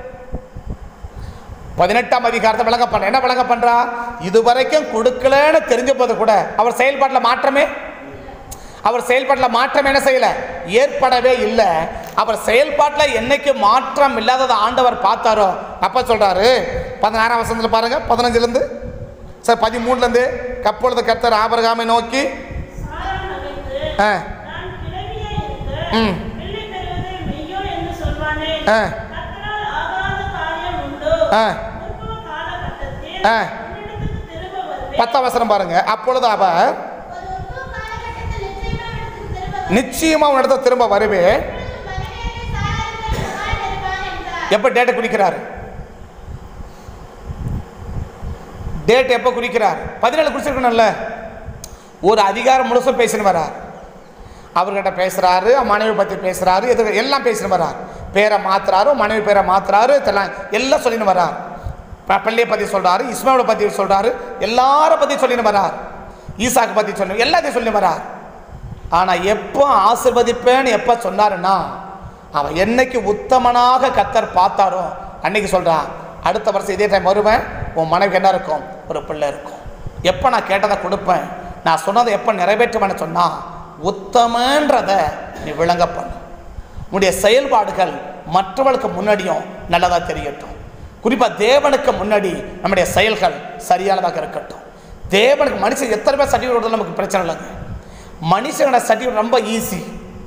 பதினெட்டாம் அதிகாரத்தை விளங்க பண்ற. என்ன விளங்க பண்றா? இதுவரைக்கும் கொடுக்கலன்னு தெரிஞ்ச போது கூட அவர் செயல்பாட்டில் மாற்றமே அவர் செயல்பாட்டில் மாற்றம் என்ன செய்யல, ஏற்படவே இல்லை. அவர் செயல்பாட்டில் என்னைக்கு மாற்றம் இல்லாததை ஆண்டவர் பார்த்தாரோ அப்ப சொல்றாரு, பதினாறாம் வசனத்தில் பாருங்க, பதினஞ்சுல இருந்து சார் பதிமூணுல இருந்து, அப்பொழுது கர்த்தர் ஆபிரகாமை நோக்கி பத்தாம் வசனம் பாருங்க, அப்பொழுது அவர் நிச்சயமா உன்னிடத்தை திரும்ப வருவேன். எப்ப டேட்டை குறிக்கிறார்? டேட் எப்ப குறிக்கிறார்? பதினேழு குறிச்சிருக்கணும்ல. ஒரு அதிகாரம் முழுசும் பேசின்னு வரார். அவர்கிட்ட பேசுறாரு, மனைவி பத்தி பேசுறாரு, எது எல்லாம் பேசின்னு வரார். பேரை மாத்துறாரு, மனைவி பேரை மாத்துறாரு, எல்லாம் சொல்லின்னு வரார். பள்ளியை பத்தி சொல்றாரு, இஸ்மாயிலை பத்தி சொல்றாரு, எல்லார பத்தி சொல்லின்னு வரார். ஈசாக்கு பத்தி சொல்லி எல்லாத்தையும் சொல்லி வரார். ஆனா எப்போ ஆசீர்வதிப்பேன்னு எப்ப சொன்னாருன்னா, அவன் என்னைக்கு உத்தமனாக கர்த்தர் பார்த்தாரோ அன்னைக்கு சொல்றான், அடுத்த வருஷம் இதே டைம் வருவேன், உன் மனைவி என்ன இருக்கும், ஒரு பிள்ளை இருக்கும். எப்போ நான் கேட்டதை கொடுப்பேன், நான் சொன்னதை எப்போ நிறைவேற்றுவேன்னு சொன்னா, உத்தமன்றத நீ விளங்க பண்ணு. உன்னுடைய செயல்பாடுகள் மற்றவர்களுக்கு முன்னாடியும் நல்லதா தெரியட்டும். குறிப்பா தேவனுக்கு முன்னாடி நம்முடைய செயல்கள் சரியானதாக இருக்கட்டும். தேவனுக்கு மனுஷன் எத்தனை பேர் சர்டிஃபிகேட் நமக்கு பிரச்சனை இல்லைங்க. மனுஷங்கிட்ட சர்டிஃபிகேட் ரொம்ப ஈஸி.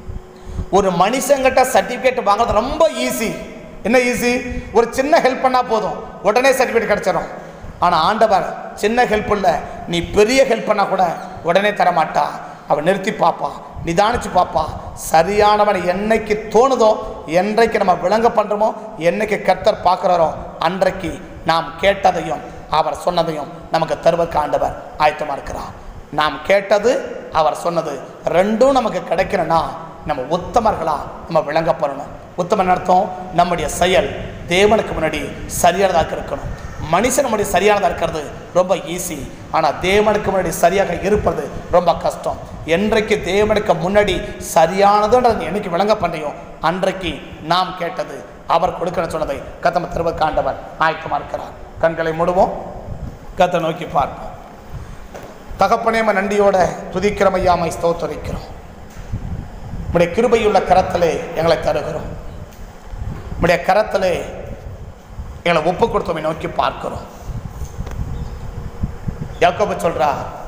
ஒரு மனுஷங்கிட்ட சர்டிஃபிகேட் வாங்குறது ரொம்ப ஈஸி. என்ன ஈஸி? ஒரு சின்ன ஹெல்ப் பண்ணா போதும், உடனே சர்டிஃபிகேட் கிடைச்சிடும். ஆனால் ஆண்டவர் சின்ன ஹெல்ப் இல்லை, நீ பெரிய ஹெல்ப் பண்ணா கூட உடனே தரமாட்டா. அவன் நிறுத்தி பார்ப்பா, நிதானிச்சு பார்ப்பா. சரியானவன் என்னைக்கு தோணுதோ, என்றைக்கு நம்ம விளங்க பண்றோமோ, என்னைக்கு கர்த்தர் பார்க்குறாரோ அன்றைக்கு நாம் கேட்டதையும் அவர் சொன்னதையும் நமக்கு தருவதற்கு ஆண்டவர் ஆயத்தமாக இருக்கிறார். நாம் கேட்டது அவர் சொன்னது ரெண்டும் நமக்கு கிடைக்கணும்னா நம்ம உத்தமர்களா நம்ம விளங்க பண்ணணும். உத்தமன் அர்த்தம் நம்முடைய செயல் தேவனுக்கு முன்னாடி சரியானதாக இருக்கணும். மனுஷன் நம்முடைய சரியானதாக இருக்கிறது ரொம்ப ஈஸி, ஆனால் தேவனுக்கு முன்னாடி சரியாக இருப்பது ரொம்ப கஷ்டம். என்றைக்கு தேவனுக்கு முன்னாடி சரியானதுன்றது என்னைக்கு விளங்க பண்ணையும் அன்றைக்கு நாம் கேட்டது அவர் கொடுக்கணும்னு சொன்னதை கத்தம திரும்ப காண்டவர் ஆயத்தமாக இருக்கிறார். கண்களை மூடுவோம், கத்தை நோக்கி பார்ப்போம். தகப்பனேம நன்றியோட துதிக்கிறமையாமை ஸ்தோத்தரிக்கிறோம். உடைய கிருபையுள்ள கரத்திலே எங்களை தருகிறோம். உடைய கரத்திலே எங்களை ஒப்பு கொடுத்தோமை நோக்கி பார்க்கிறோம். யாக்கோபு சொல்றா,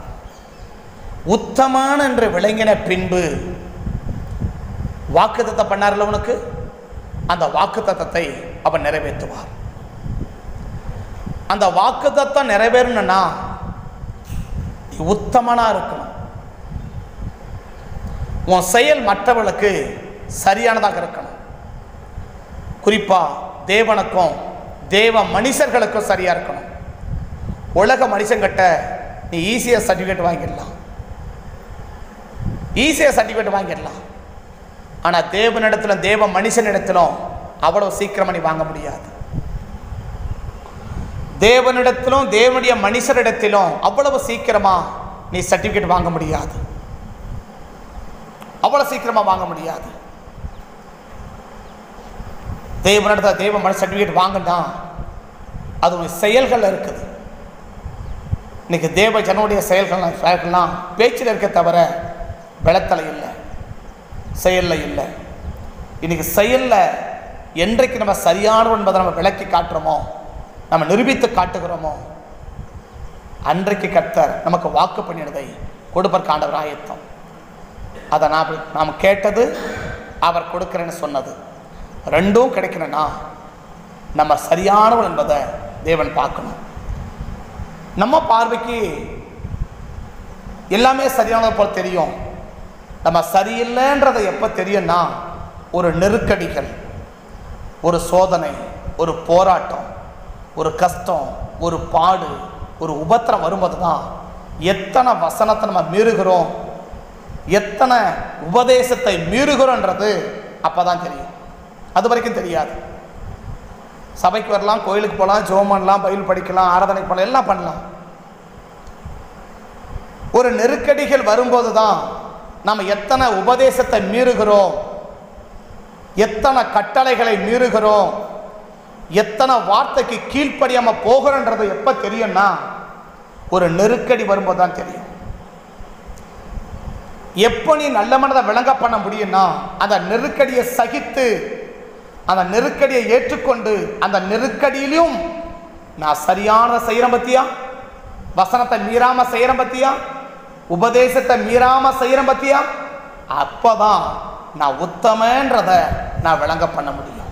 உத்தமான என்று விளங்கின பின்பு வாக்குத்தத்தம் பண்ணார்ல உனக்கு, அந்த வாக்குத்தத்தத்தை அவன் நிறைவேற்றுவார். அந்த வாக்குத்தத்தம் நிறைவேறணும்னா நீ உத்தமனா இருக்கணும். உன் செயல் மற்றவர்களுக்கு சரியானதாக இருக்கணும். குறிப்பா தேவனுக்கும் தேவ மனுஷர்களுக்கும் சரியா இருக்கணும். உலக மனுஷங்கிட்ட நீ ஈஸியா சர்டிஃபிகேட் வாங்கிடலாம், ஈஸியா சர்டிஃபிகேட் வாங்கிடலாம். ஆனா தேவனிடத்திலும் தேவ மனுஷனிடத்திலும் அவ்வளவு சீக்கிரமா நீ வாங்க முடியாது. தேவனிடத்திலும் தேவனுடைய மனுஷரிடத்திலும் அவ்வளவு சீக்கிரமா நீ சர்டிஃபிகேட் வாங்க முடியாது, அவ்வளவு சீக்கிரமா வாங்க முடியாது. தேவனிடத்தில் தேவ மனுஷ சர்டிஃபிகேட் வாங்கினா அது உன் செயல்கள் இருக்குது. இன்னைக்கு தேவ ஜனனுடைய செயல்கள் செயல்கள்லாம் பேச்சில் இருக்க தவிர பலத்தில் இல்லை, செயலில் இல்லை. இன்னைக்கு செயலில் என்றைக்கு நம்ம சரியானோம் என்பதை நம்ம விளக்கி காட்டுறோமோ, நம்ம நிரூபித்து காட்டுகிறோமோ, அன்றைக்கு கர்த்தர் நமக்கு வாக்கு பண்ணினதை கொடுப்பதற்கு ஆண்டவர் ஆயத்தம். அதை நாம் நாம் கேட்டது, அவர் கொடுக்கிறேன்னு சொன்னது ரெண்டும் கிடைக்கணும்னா நம்ம சரியானவன் என்பதை தேவன் பார்க்கணும். நம்ம பார்வைக்கு எல்லாமே சரியானது போல் தெரியும். நம்ம சரியில்லைன்றதை எப்போ தெரியும்னா ஒரு நெருக்கடிகள், ஒரு சோதனை, ஒரு போராட்டம், ஒரு கஷ்டம், ஒரு பாடு, ஒரு உபத்திரம் வரும்போது தான் எத்தனை வசனத்தை நம்ம மீறுகிறோம், எத்தனை உபதேசத்தை மீறுகிறோன்றது அப்பதான் தெரியும். அது வரைக்கும் தெரியாது. சபைக்கு வரலாம், கோயிலுக்கு போகலாம், ஜெபம் பண்ணலாம், பைபிள் படிக்கலாம், ஆராதனை பண்ணலாம், எல்லாம் பண்ணலாம். ஒரு நெருக்கடிகள் வரும்போது தான் நம்ம எத்தனை உபதேசத்தை மீறுகிறோம், எத்தனை கட்டளைகளை மீறுகிறோம், எத்தனை வார்த்தைக்கு கீழ்ப்படியாம போகிறோன்றது எப்ப தெரியும்னா ஒரு நெருக்கடி வரும்போது தான் தெரியும். எப்போ நீ நல்ல மனதை விளங்க பண்ண முடியும்னா அந்த நெருக்கடியை சகித்து, அந்த நெருக்கடியை ஏற்றுக்கொண்டு, அந்த நெருக்கடியிலும் நான் சரியான செய்யறேன் பத்தியா, வசனத்தை மீறாம செய்யறேன் பத்தியா, உபதேசத்தை மீறாம செய்யறேன் பத்தியா, அப்பதான் நான் உத்தமன்றத நான் விளங்க பண்ண முடியும்.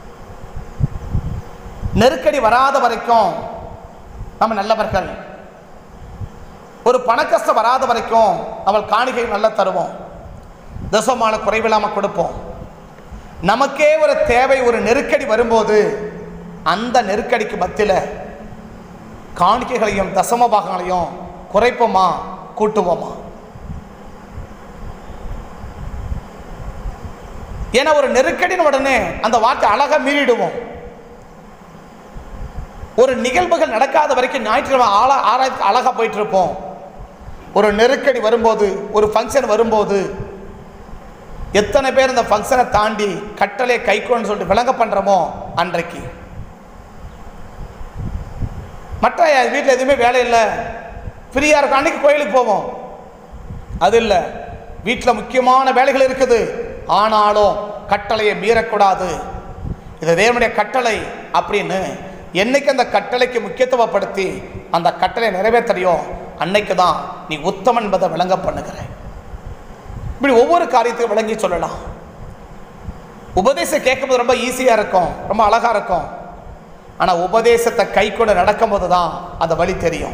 நெருக்கடி வராத வரைக்கும் நம்ம நல்லவர்கள். ஒரு பண கஷ்டம் வராத வரைக்கும் நம்ம காணிக்கை நல்லா தருவோம், தசமான குறைவில்லாம கொடுப்போம். நமக்கே ஒரு தேவை, ஒரு நெருக்கடி வரும்போது அந்த நெருக்கடிக்கு மத்தியில் காணிக்கைகளையும் தசம பாகங்களையும் குறைப்போமா கூட்டுவோமா? ஏன்னா ஒரு நெருக்கடின உடனே அந்த வார்த்தை அழகா மீறிடுவோம். ஒரு நிகழ்வுகள் நடக்காத வரைக்கும் ஞாயிற்றுக்கிழமை ஆளா ஆராய்ச்சி அழகா போயிட்டு இருப்போம். ஒரு நெருக்கடி வரும்போது, ஒரு ஃபங்க்ஷன் வரும்போது எத்தனை பேர் இந்த ஃபங்க்ஷனை தாண்டி கட்டளை கைக்கோன்னு சொல்லிட்டு விளங்க பண்றோமோ அன்றைக்கு. மற்ற வீட்டில் எதுவுமே வேலை இல்லை, ஃப்ரீயா இருக்கும், அன்னைக்கு கோயிலுக்கு போவோம். அது இல்லை, வீட்டில் முக்கியமான வேலைகள் இருக்குது, ஆனாலும் கட்டளையை மீறக்கூடாது, இது தேவனுடைய கட்டளை அப்படின்னு என்னைக்கு அந்த கட்டளைக்கு முக்கியத்துவப்படுத்தி அந்த கட்டளை நிறைவேற்றியோ அன்னைக்கு தான் நீ உத்தமன் என்பதை விளங்க பண்ணுகிற. இப்படி ஒவ்வொரு காரியத்தையும் விளங்கி சொல்லலாம். உபதேசம் கேட்கும்போது ரொம்ப ஈஸியா இருக்கும், ரொம்ப அழகா இருக்கும். ஆனா உபதேசத்தை கை கொண்டு நடக்கும்போது தான் அந்த வழி தெரியும்.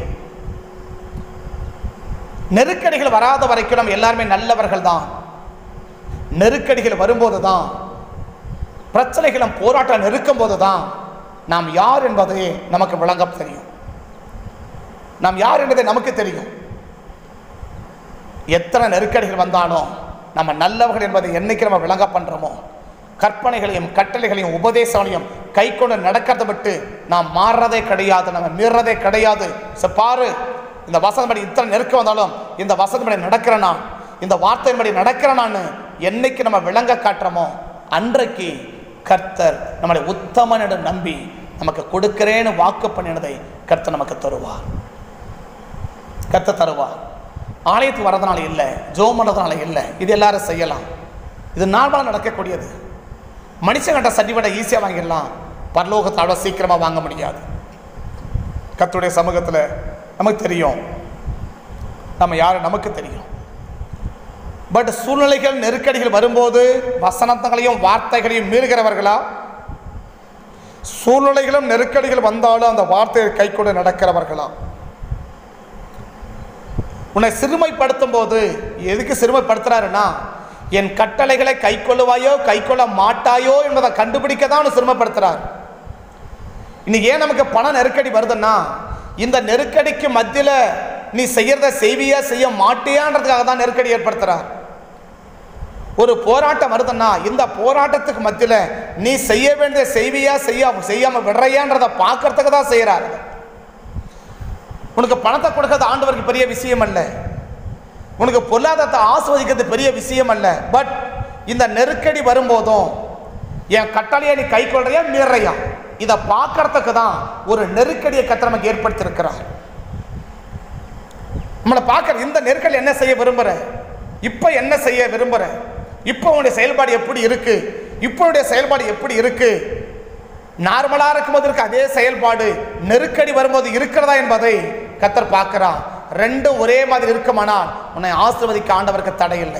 நெருக்கடிகள் வராத வரைக்கும் நம்ம எல்லாருமே நல்லவர்கள் தான். நெருக்கடிகள் வரும்போது தான், பிரச்சனைகளும் போராட்டம் நெருக்கும் போது தான் நாம் யார் என்பதை நமக்கு விளங்க தெரியும். நாம் யார் என்பதை நமக்கு தெரியும். எத்தனை நெருக்கடிகள் வந்தாலும் நம்ம நல்லவர்கள் என்பதை என்னைக்கு நம்ம விளங்க பண்றோமோ, கற்பனைகளையும் கட்டளைகளையும் உபதேசங்களையும் கை கொண்டு நடக்கிறத விட்டு நாம் மாறுறதே கிடையாது, நம்ம மீறதே கிடையாது. பாரு, இந்த வசனப்படி இத்தனை நெருக்கம் வந்தாலும் இந்த வசனப்படி நடக்கிறேன் நான், இந்த வார்த்தையின்படி நடக்கிறேன் நான் என்னைக்கு நம்ம விளங்க காட்டுறோமோ அன்றைக்கு கர்த்தர் நம்மளை உத்தமனிடம் நம்பி நமக்கு கொடுக்கிறேன்னு வாக்கு பண்ணினதை கர்த்தர் நமக்கு தருவார். கர்த்தர் தருவார். ஆலயத்துக்கு வரதுனால இல்லை, ஜெபம் பண்ணுறதுனால இல்லை, இது எல்லாரும் செய்யலாம். இது நார்மலாக நடக்கக்கூடியது. மனுஷங்கிட்ட சர்டிஃபிகேட்டை ஈஸியாக வாங்கிடலாம், பரலோகத்தை அவ்வளோ சீக்கிரமாக வாங்க முடியாது. கர்த்தருடைய சமூகத்தில் நமக்கு தெரியும் நம்ம யாரு, நமக்கு தெரியும். பட் சூழ்நிலைகள் நெருக்கடிகள் வரும்போது வசனங்களையும் வார்த்தைகளையும் மீறுகிறவர்களா, சூழ்நிலைகளும் நெருக்கடிகள் வந்தாலும் அந்த வார்த்தையை கை கொண்டு நடக்கிறவர்களா? உன்னை சிறுமைப்படுத்தும் போது எதுக்கு சிறுமைப்படுத்துறாருன்னா, என் கட்டளைகளை கை கொள்ளுவாயோ கை கொள்ள மாட்டாயோ என்பதை கண்டுபிடிக்க தான் அவனை சிறுமைப்படுத்துறார். இன்னைக்கு ஏன் நமக்கு பண நெருக்கடி வருதுன்னா, இந்த நெருக்கடிக்கு மத்தியில் நீ செய்யறத செய்வியா செய்ய மாட்டியான்றதுக்காக தான் நெருக்கடி ஏற்படுத்துறார். ஒரு போராட்டம் வருதுன்னா, இந்த போராட்டத்துக்கு மத்தியில் நீ செய்ய வேண்டிய செய்வியா செய்ய செய்யாம விடுறையான்றதை பார்க்கறதுக்கு தான் செய்யறாரு. உனக்கு பணத்தை கொடுக்கறது ஆண்டவருக்கு பெரிய விஷயம் அல்ல, உனக்கு பொருளாதாரத்தை ஆஸ்வதிக்கிறது பெரிய விஷயம் அல்ல. பட் இந்த நெருக்கடி வரும்போதும் என் கட்டளையை நீ கை கொள்றையா மீறையா, இதை பார்க்கறதுக்கு தான் ஒரு நெருக்கடியை கர்த்தர் நமக்கு ஏற்படுத்தியிருக்கிறார். நம்மளை பார்க்கற இந்த நெருக்கடி என்ன செய்ய விரும்புற, இப்போ என்ன செய்ய விரும்புற, இப்போ உன்னுடைய செயல்பாடு எப்படி இருக்கு, இப்போ உன்னுடைய செயல்பாடு எப்படி இருக்கு, நார்மலா இருக்கும்போது இருக்கு அதே செயல்பாடு நெருக்கடி வரும்போது இருக்கிறதா என்பதை கர்த்தர் பார்க்கிறார். ரெண்டும் ஒரே மாதிரி இருக்குமானால் உன்னை ஆசீர்வதிக்க ஆண்டவருக்கு தடை இல்லை.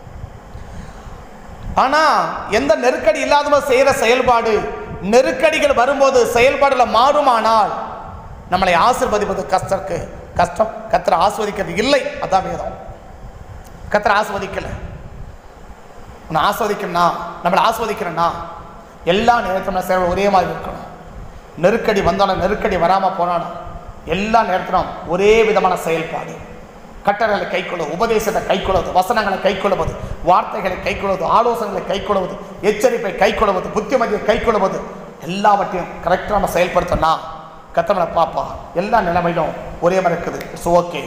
ஆனா எந்த நெருக்கடி இல்லாத செய்யற செயல்பாடு நெருக்கடிகள் வரும்போது செயல்பாடுல மாறுமானால் நம்மளை ஆசீர்வதிப்பது கஷ்டருக்கு கஷ்டம். கர்த்தர் ஆஸ்வதிக்கிறது இல்லை. அதான் வேதம். கர்த்தர் ஆஸ்வதிக்கல. உன்னை ஆஸ்வதிக்கணும்னா, நம்மளை ஆஸ்வதிக்கிறேன்னா எல்லா நேரத்திலும் செயல் ஒரே மாதிரி இருக்கணும். நெருக்கடி வந்தாலும் நெருக்கடி வராமல் போனாலும் எல்லா நேரத்திலும் ஒரே விதமான செயல்பாடு. கட்டளைகளை கைக்கொள்வது, உபதேசத்தை கைக்கொள்வது, வசனங்களை கைக்கொள்வது, வார்த்தைகளை கைக்கொள்வது, ஆலோசனைகளை கைக்கொள்வது, எச்சரிப்பை கைக்கொள்வது, புத்திமதியை கைக்கொள்வது, எல்லாவற்றையும் கரெக்டாக நம்ம செயல்படுத்தோம்னா கர்த்தர் பாப்பா எல்லா நிலைமையிலும் ஒரே மாதிரி இருக்குது. It's okay.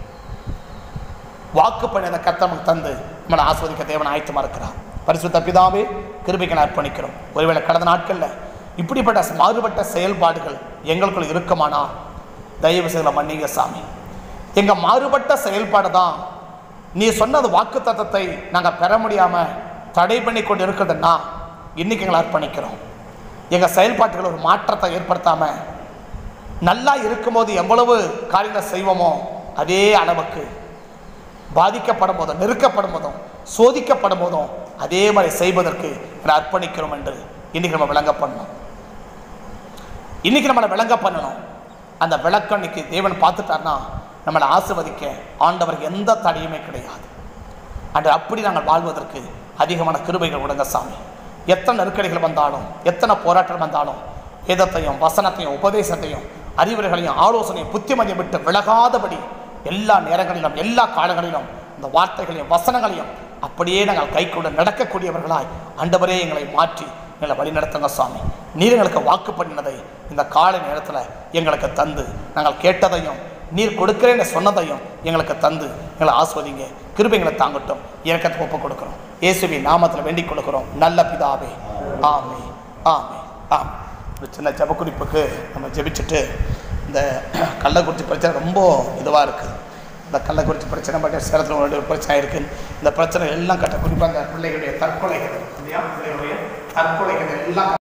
வாக்கு பண்ணி கர்த்தர் தந்து நம்மளை ஆஸ்வதிக்க தேவன் ஆயத்தமாக இருக்கிறார். பரிசுத்த பிதாவே, கிருபைக்கு அர்ப்பணிக்கிறோம். ஒருவேளை கடந்த நாட்களில் இப்படிப்பட்ட மாறுபட்ட செயல்பாடுகள் எங்களுக்குள்ள இருக்குமானா தயவு செய்த மன்னிங்க சாமி. எங்கள் மாறுபட்ட செயல்பாடு தான் நீ சொன்னது வாக்கு தத்தத்தை நாங்கள் பெற முடியாமல் தடை பண்ணி கொண்டு இருக்கிறதுன்னா இன்னைக்கு எங்களை அர்ப்பணிக்கிறோம். எங்கள் செயல்பாட்டுகள் ஒரு மாற்றத்தை ஏற்படுத்தாமல் நல்லா இருக்கும்போது எவ்வளவு காரியங்களை செய்வோமோ அதே அளவுக்கு பாதிக்கப்படும் போதும் நெருக்கப்படும் போதும் சோதிக்கப்படும் போதும் அதே மாதிரி செய்வதற்கு அர்ப்பணிக்கிறோம் என்று இன்னைக்கு நம்ம விளங்க பண்ணணும். இன்னைக்கு நம்மளை விளங்க பண்ணணும். அந்த விளக்கம் இன்னைக்கு தேவன் பார்த்துட்டார்னா நம்மளை ஆசீர்வதிக்க ஆண்டவருக்கு எந்த தடையுமே கிடையாது. அன்று அப்படி நாங்கள் வாழ்வதற்கு அதிகமான கிருபைகள் கொடுங்க சாமி. எத்தனை நெருக்கடிகள் வந்தாலும் எத்தனை போராட்டம் வந்தாலும் வேதத்தையும் வசனத்தையும் உபதேசத்தையும் அறிவுரைகளையும் ஆலோசனையும் புத்திமதியை விட்டு விலகாதபடி எல்லா நேரங்களிலும் எல்லா காலங்களிலும் இந்த வார்த்தைகளையும் வசனங்களையும் அப்படியே நாங்கள் கைக்கூட நடக்கக்கூடியவர்களாய் ஆண்டவரே எங்களை மாற்றி எங்களை வழிநடத்துங்க சாமி. நீர் எங்களுக்கு வாக்கு பண்ணினதை இந்த காலை நேரத்தில் எங்களுக்கு தந்து நாங்கள் கேட்டதையும் நீர் கொடுக்கிறேன்னு சொன்னதையும் எங்களுக்கு தந்து எங்களை ஆஸ்வதிங்க. கிருபைகளை தாங்கட்டும். இறக்கத்தை ஒப்புக் கொடுக்குறோம். இயேசுவின் நாமத்தில் வேண்டிக் கொடுக்குறோம் நல்ல பிதாவே. ஆமே ஆமே ஆமே. ஒரு சின்ன ஜெபக்குறிப்புக்கு நம்ம ஜெபிச்சுட்டு, இந்த கள்ளக்குறிச்சி பிரச்சனை ரொம்ப இதுவாக இருக்குது. இந்த கள்ளக்குறிச்சி பிரச்சனை மட்டும் சேலத்தில் ஒரு பிரச்சனை இருக்குது. இந்த பிரச்சனை எல்லாம் கட்ட குறிப்பாக அந்த பிள்ளைகளுடைய தற்கொலைகள் இல்லையா, பிள்ளைகளுடைய தற்கொலைகள் எல்லாம்